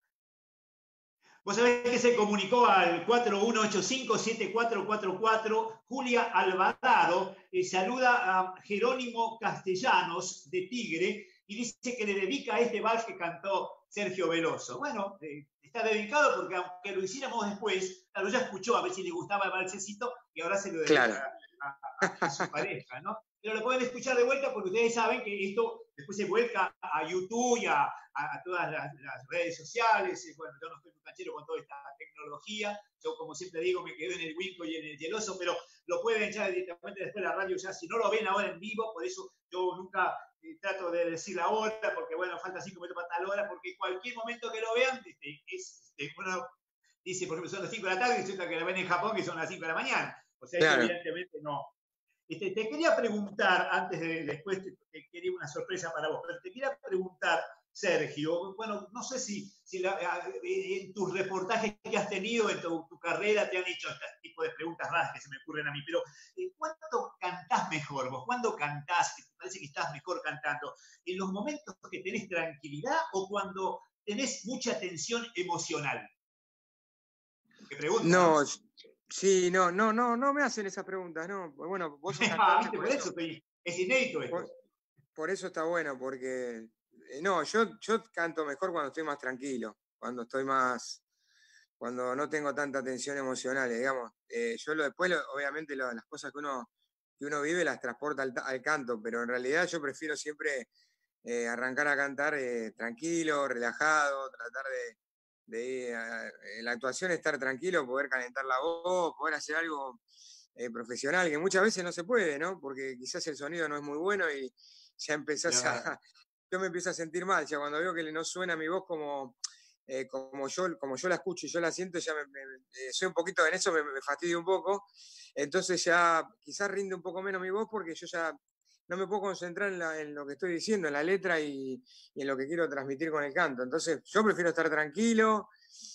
Vos sabés que se comunicó al cuatro uno ocho cinco siete cuatro cuatro cuatro, Julia Alvarado, eh, saluda a Jerónimo Castellanos de Tigre y dice que le dedica a este vals que cantó Sergio Veloso. Bueno, eh, está dedicado porque aunque lo hiciéramos después, claro, ya escuchó a ver si le gustaba el valsecito y ahora se lo dedica claro. a, a, a su pareja, ¿no? Pero lo pueden escuchar de vuelta porque ustedes saben que esto después se vuelca a YouTube y a, a, a todas las, las redes sociales. Bueno, yo no estoy muy canchero con toda esta tecnología. Yo, como siempre digo, me quedé en el Winco y en el Geloso, pero lo pueden echar directamente después de la radio ya. Si no lo ven ahora en vivo, por eso yo nunca eh, trato de decir la hora, porque bueno, falta cinco minutos para tal hora, porque cualquier momento que lo vean, este, es, este, bueno, dice, por ejemplo, son las cinco de la tarde, y resulta que la ven en Japón, que son las cinco de la mañana. O sea, claro. Evidentemente no. Este, te quería preguntar, antes de después te, te quería una sorpresa para vos, pero te quería preguntar, Sergio, bueno, no sé si, si la, en tus reportajes que has tenido en tu, tu carrera te han hecho este tipo de preguntas raras que se me ocurren a mí, pero ¿cuándo cantás mejor vos? ¿Cuándo cantás? Que te parece que estás mejor cantando. ¿En los momentos que tenés tranquilidad o cuando tenés mucha tensión emocional? ¿Qué pregunta? No, sí, no, no, no, no me hacen esas preguntas, no. Bueno, vos sos cantante, ah, por eso, eso es inédito esto. Por, por eso está bueno, porque eh, no, yo, yo canto mejor cuando estoy más tranquilo, cuando estoy más, cuando no tengo tanta tensión emocional, digamos. Eh, yo lo, después, lo, obviamente, lo, las cosas que uno, que uno vive las transporta al, al canto, pero en realidad yo prefiero siempre eh, arrancar a cantar eh, tranquilo, relajado, tratar de de eh, la actuación, estar tranquilo, poder calentar la voz, poder hacer algo eh, profesional, que muchas veces no se puede, ¿no? Porque quizás el sonido no es muy bueno y ya empezás no. a... Yo me empiezo a sentir mal, ya cuando veo que no suena mi voz como, eh, como, yo, como yo la escucho y yo la siento, ya me, me, eh, soy un poquito en eso, me, me fastidio un poco, entonces ya quizás rinde un poco menos mi voz porque yo ya no me puedo concentrar en, la, en lo que estoy diciendo, en la letra y, y en lo que quiero transmitir con el canto. Entonces yo prefiero estar tranquilo,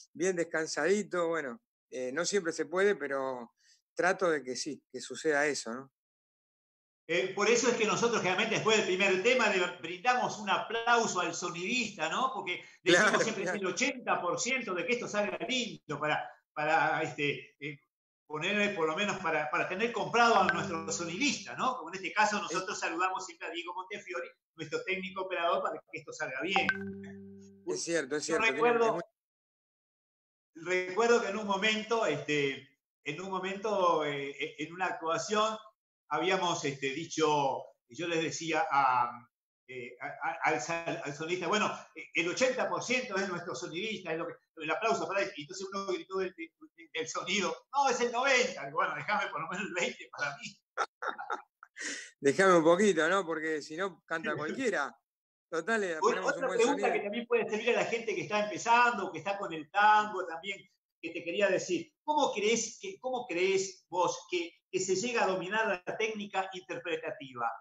bien descansadito, bueno, eh, no siempre se puede, pero trato de que sí, que suceda eso, ¿no? Eh, por eso es que nosotros generalmente después del primer tema le brindamos un aplauso al sonidista, ¿no? Porque decimos Claro, siempre claro. el ochenta por ciento de que esto salga lindo para, para este, eh, poner por lo menos para, para tener comprado a nuestro sonidista, ¿no? Como en este caso nosotros saludamos siempre a Diego Montefiori, nuestro técnico operador, para que esto salga bien. Es cierto, es Yo cierto. recuerdo, es muy... recuerdo que en un momento, este, en un momento, eh, en una actuación, habíamos este, dicho, yo les decía a, eh, a, al, al sonidista, bueno, el ochenta por ciento es nuestro sonidista, es lo que, el aplauso para él. Y entonces uno gritó del, del sonido, no, es el noventa. Y bueno, déjame por lo menos el veinte para mí. Déjame un poquito, ¿no? Porque si no, canta cualquiera. Total, le ponemos Otra un buen pregunta sonido. que también puede servir a la gente que está empezando, que está con el tango también, que te quería decir, ¿cómo crees, que, cómo crees vos que, que se llega a dominar la técnica interpretativa?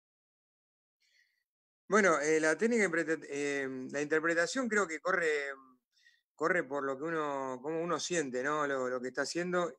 Bueno, eh, la técnica, eh, la interpretación creo que corre, corre por lo que uno, cómo uno siente, ¿no? Lo, lo que está haciendo,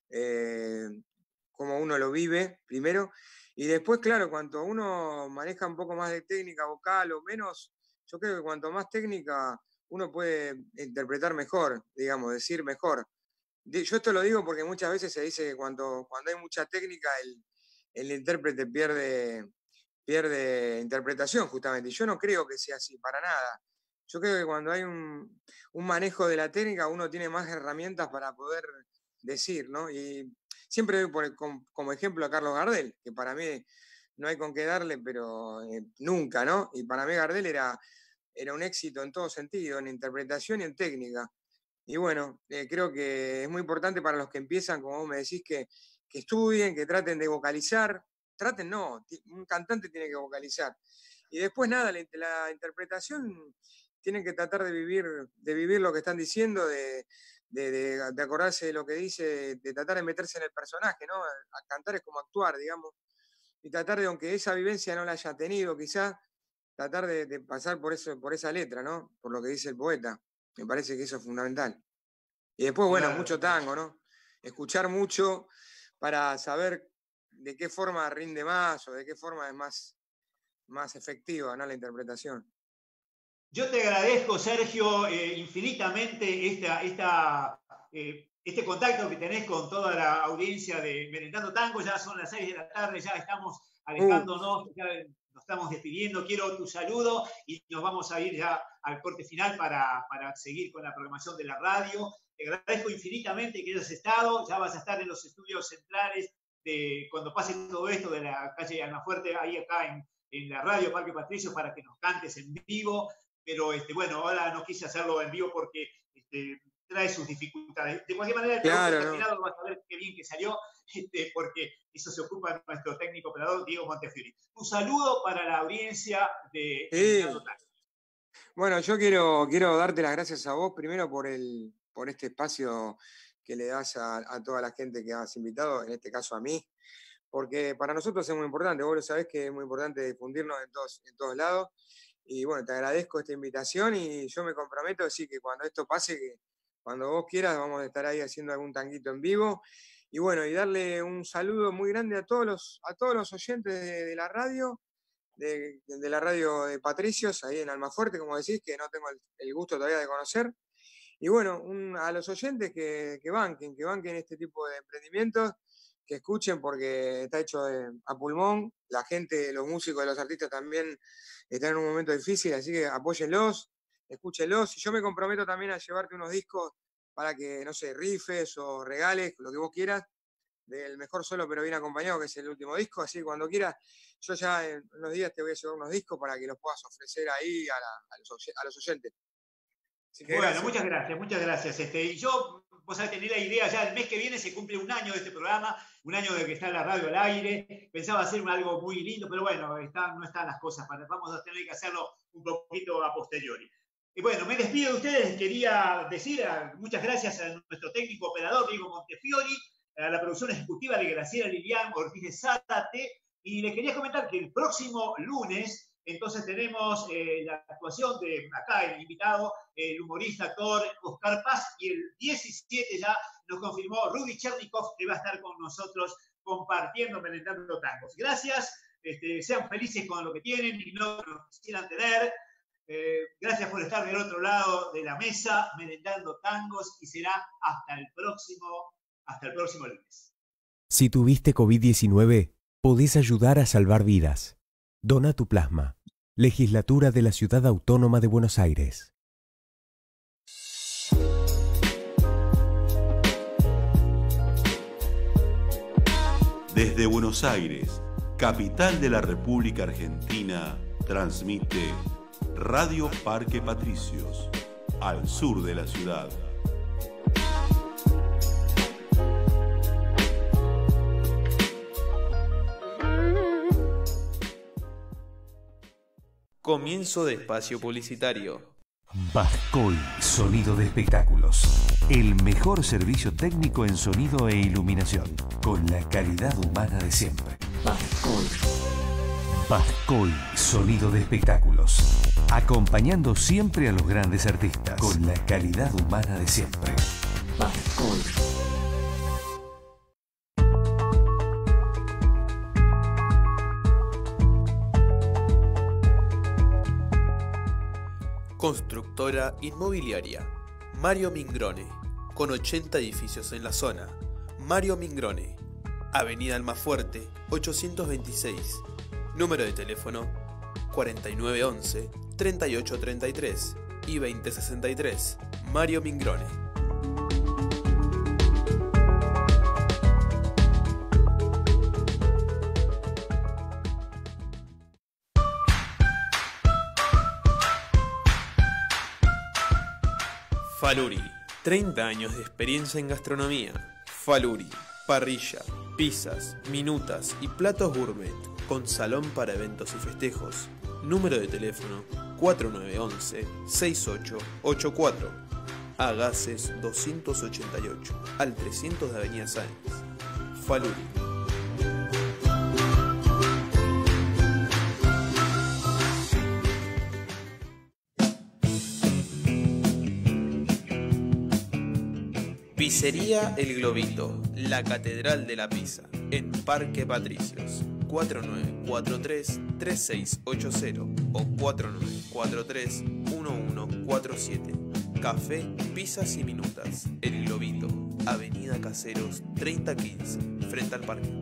eh, cómo uno lo vive, primero. Y después, claro, cuanto uno maneja un poco más de técnica vocal o menos, yo creo que cuanto más técnica uno puede interpretar mejor, digamos, decir mejor. Yo esto lo digo porque muchas veces se dice que cuando, cuando hay mucha técnica, el, el intérprete pierde, pierde interpretación, justamente. Y yo no creo que sea así, para nada. Yo creo que cuando hay un, un manejo de la técnica, uno tiene más herramientas para poder decir, ¿no? Y siempre doy por, como, como ejemplo a Carlos Gardel, que para mí no hay con qué darle, pero eh, nunca, ¿no? Y para mí Gardel era, era un éxito en todo sentido, en interpretación y en técnica. Y bueno, eh, creo que es muy importante para los que empiezan, como vos me decís, que, que estudien, que traten de vocalizar. Traten, no, un cantante tiene que vocalizar. Y después nada, la, la interpretación tienen que tratar de vivir, de vivir lo que están diciendo, de, de, de, de acordarse de lo que dice, de tratar de meterse en el personaje, ¿no? A cantar es como actuar, digamos. Y tratar de, aunque esa vivencia no la haya tenido, quizás, tratar de, de pasar por, eso, por esa letra, ¿no? Por lo que dice el poeta. Me parece que eso es fundamental. Y después, bueno, claro, mucho tango, ¿no? Escuchar mucho para saber de qué forma rinde más o de qué forma es más, más efectiva, ¿no? La interpretación. Yo te agradezco, Sergio, eh, infinitamente esta, esta, eh, este contacto que tenés con toda la audiencia de Merendando Tango. Ya son las seis de la tarde, ya estamos alejándonos, uh. ya nos estamos despidiendo. Quiero tu saludo y nos vamos a ir ya al corte final para, para seguir con la programación de la radio. Te agradezco infinitamente que hayas estado. Ya vas a estar en los estudios centrales de, cuando pase todo esto de la calle Almafuerte, ahí acá en, en la radio Parque Patricio, para que nos cantes en vivo. Pero este, bueno, ahora no quise hacerlo en vivo porque este, trae sus dificultades. De cualquier manera, el claro, trabajo terminado ¿no? Vas a ver qué bien que salió, este, porque eso se ocupa nuestro técnico operador Diego Montefiori. Un saludo para la audiencia de sí. Bueno, yo quiero, quiero darte las gracias a vos primero por, el, por este espacio que le das a, a toda la gente que has invitado, en este caso a mí, porque para nosotros es muy importante. Vos lo sabés que es muy importante difundirnos en todos, en todos lados. Y bueno, te agradezco esta invitación y yo me comprometo a decir que cuando esto pase, que cuando vos quieras vamos a estar ahí haciendo algún tanguito en vivo. Y bueno, y darle un saludo muy grande a todos los, a todos los oyentes de, de la radio, de, de la radio de Patricios, ahí en Almafuerte, como decís, que no tengo el, el gusto todavía de conocer. Y bueno, un, a los oyentes que, que banquen, que banquen este tipo de emprendimientos, que escuchen porque está hecho de, a pulmón. La gente, los músicos, los artistas también están en un momento difícil, así que apóyenlos, escúchenlos. Y yo me comprometo también a llevarte unos discos para que, no sé, rifes o regales, lo que vos quieras, del Mejor Solo pero Bien Acompañado, que es el último disco. Así que cuando quieras, yo ya en unos días te voy a llevar unos discos para que los puedas ofrecer ahí a, la, a, los, a los oyentes. Así que bueno, gracias. muchas gracias, muchas gracias. Este, y yo, vos sabés, tenía la idea, ya el mes que viene se cumple un año de este programa, un año de que está la radio al aire. Pensaba hacer algo muy lindo, pero bueno, está, no están las cosas, para, vamos a tener que hacerlo un poquito a posteriori. Y bueno, me despido de ustedes. Quería decir a, muchas gracias a nuestro técnico operador, Diego Montefiori, a la producción ejecutiva de Graciela Lilian Ortiz de Zárate, y les quería comentar que el próximo lunes Entonces tenemos eh, la actuación de acá, el invitado, el humorista, actor Oscar Paz, y el diecisiete ya nos confirmó Rudy Chernikov, que va a estar con nosotros compartiendo, merendando tangos. Gracias, este, sean felices con lo que tienen y no lo quisieran tener. Eh, gracias por estar del otro lado de la mesa, merendando tangos, y será hasta el próximo, hasta el próximo lunes. Si tuviste COVID diecinueve, podés ayudar a salvar vidas. Dona tu plasma. Legislatura de la Ciudad Autónoma de Buenos Aires. Desde Buenos Aires, capital de la República Argentina, transmite Radio Parque Patricios, al sur de la ciudad. Comienzo de espacio publicitario. Bascoy Sonido de Espectáculos. El mejor servicio técnico en sonido e iluminación, con la calidad humana de siempre. Bascoy. Bascoy Sonido de Espectáculos. Acompañando siempre a los grandes artistas, con la calidad humana de siempre. Bascoy. Constructora inmobiliaria Mario Mingrone, con ochenta edificios en la zona. Mario Mingrone, Avenida Almafuerte ochocientos veintiséis, número de teléfono cuarenta y nueve once, treinta y ocho treinta y tres y veinte sesenta y tres. Mario Mingrone. Faluri, treinta años de experiencia en gastronomía. Faluri, parrilla, pizzas, minutas y platos gourmet, con salón para eventos y festejos. Número de teléfono cuarenta y nueve once, sesenta y ocho ochenta y cuatro. Agaces doscientos ochenta y ocho, al trescientos de Avenida Sáenz. Faluri. Pizzería El Globito, la catedral de la pizza, en Parque Patricios, cuatro nueve cuatro tres, tres seis ocho cero o cuatro nueve cuatro tres, uno uno cuatro siete. Café, pizzas y minutas. El Globito, Avenida Caseros treinta quince, frente al parque.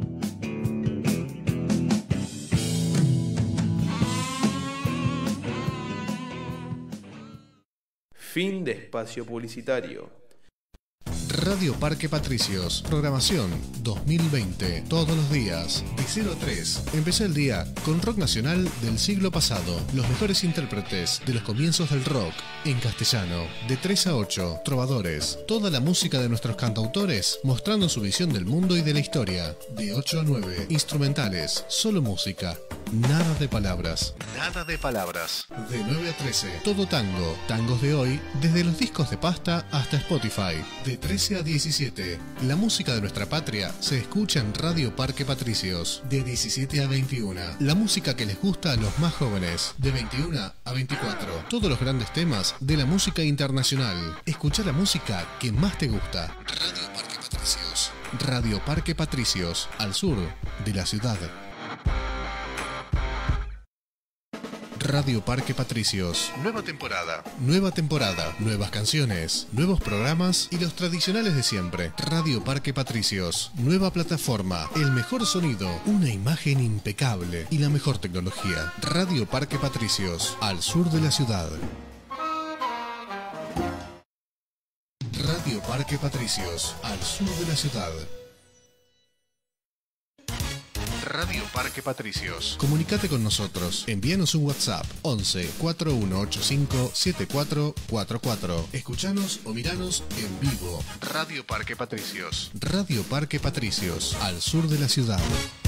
Fin de espacio publicitario. Radio Parque Patricios, programación dos mil veinte, todos los días, de cero a tres. Empecé el día con rock nacional del siglo pasado, los mejores intérpretes de los comienzos del rock, en castellano, de tres a ocho, trovadores, toda la música de nuestros cantautores, mostrando su visión del mundo y de la historia, de ocho a nueve, instrumentales, solo música, nada de palabras, nada de palabras, de nueve a trece, todo tango, tangos de hoy, desde los discos de pasta hasta Spotify, de trece a diecisiete, la música de nuestra patria se escucha en Radio Parque Patricios, de diecisiete a veintiuno, la música que les gusta a los más jóvenes, de veintiuno a veinticuatro, todos los grandes temas de la música internacional, escucha la música que más te gusta. Radio Parque Patricios, Radio Parque Patricios, al sur de la ciudad. Radio Parque Patricios. Nueva temporada. Nueva temporada. Nuevas canciones. Nuevos programas y los tradicionales de siempre. Radio Parque Patricios. Nueva plataforma. El mejor sonido. Una imagen impecable. Y la mejor tecnología. Radio Parque Patricios. Al sur de la ciudad. Radio Parque Patricios. Al sur de la ciudad. Radio Parque Patricios. Comunicate con nosotros. Envíanos un WhatsApp once, cuarenta y uno ochenta y cinco, setenta y cuatro cuarenta y cuatro. Escuchanos o miranos en vivo. Radio Parque Patricios. Radio Parque Patricios, al sur de la ciudad.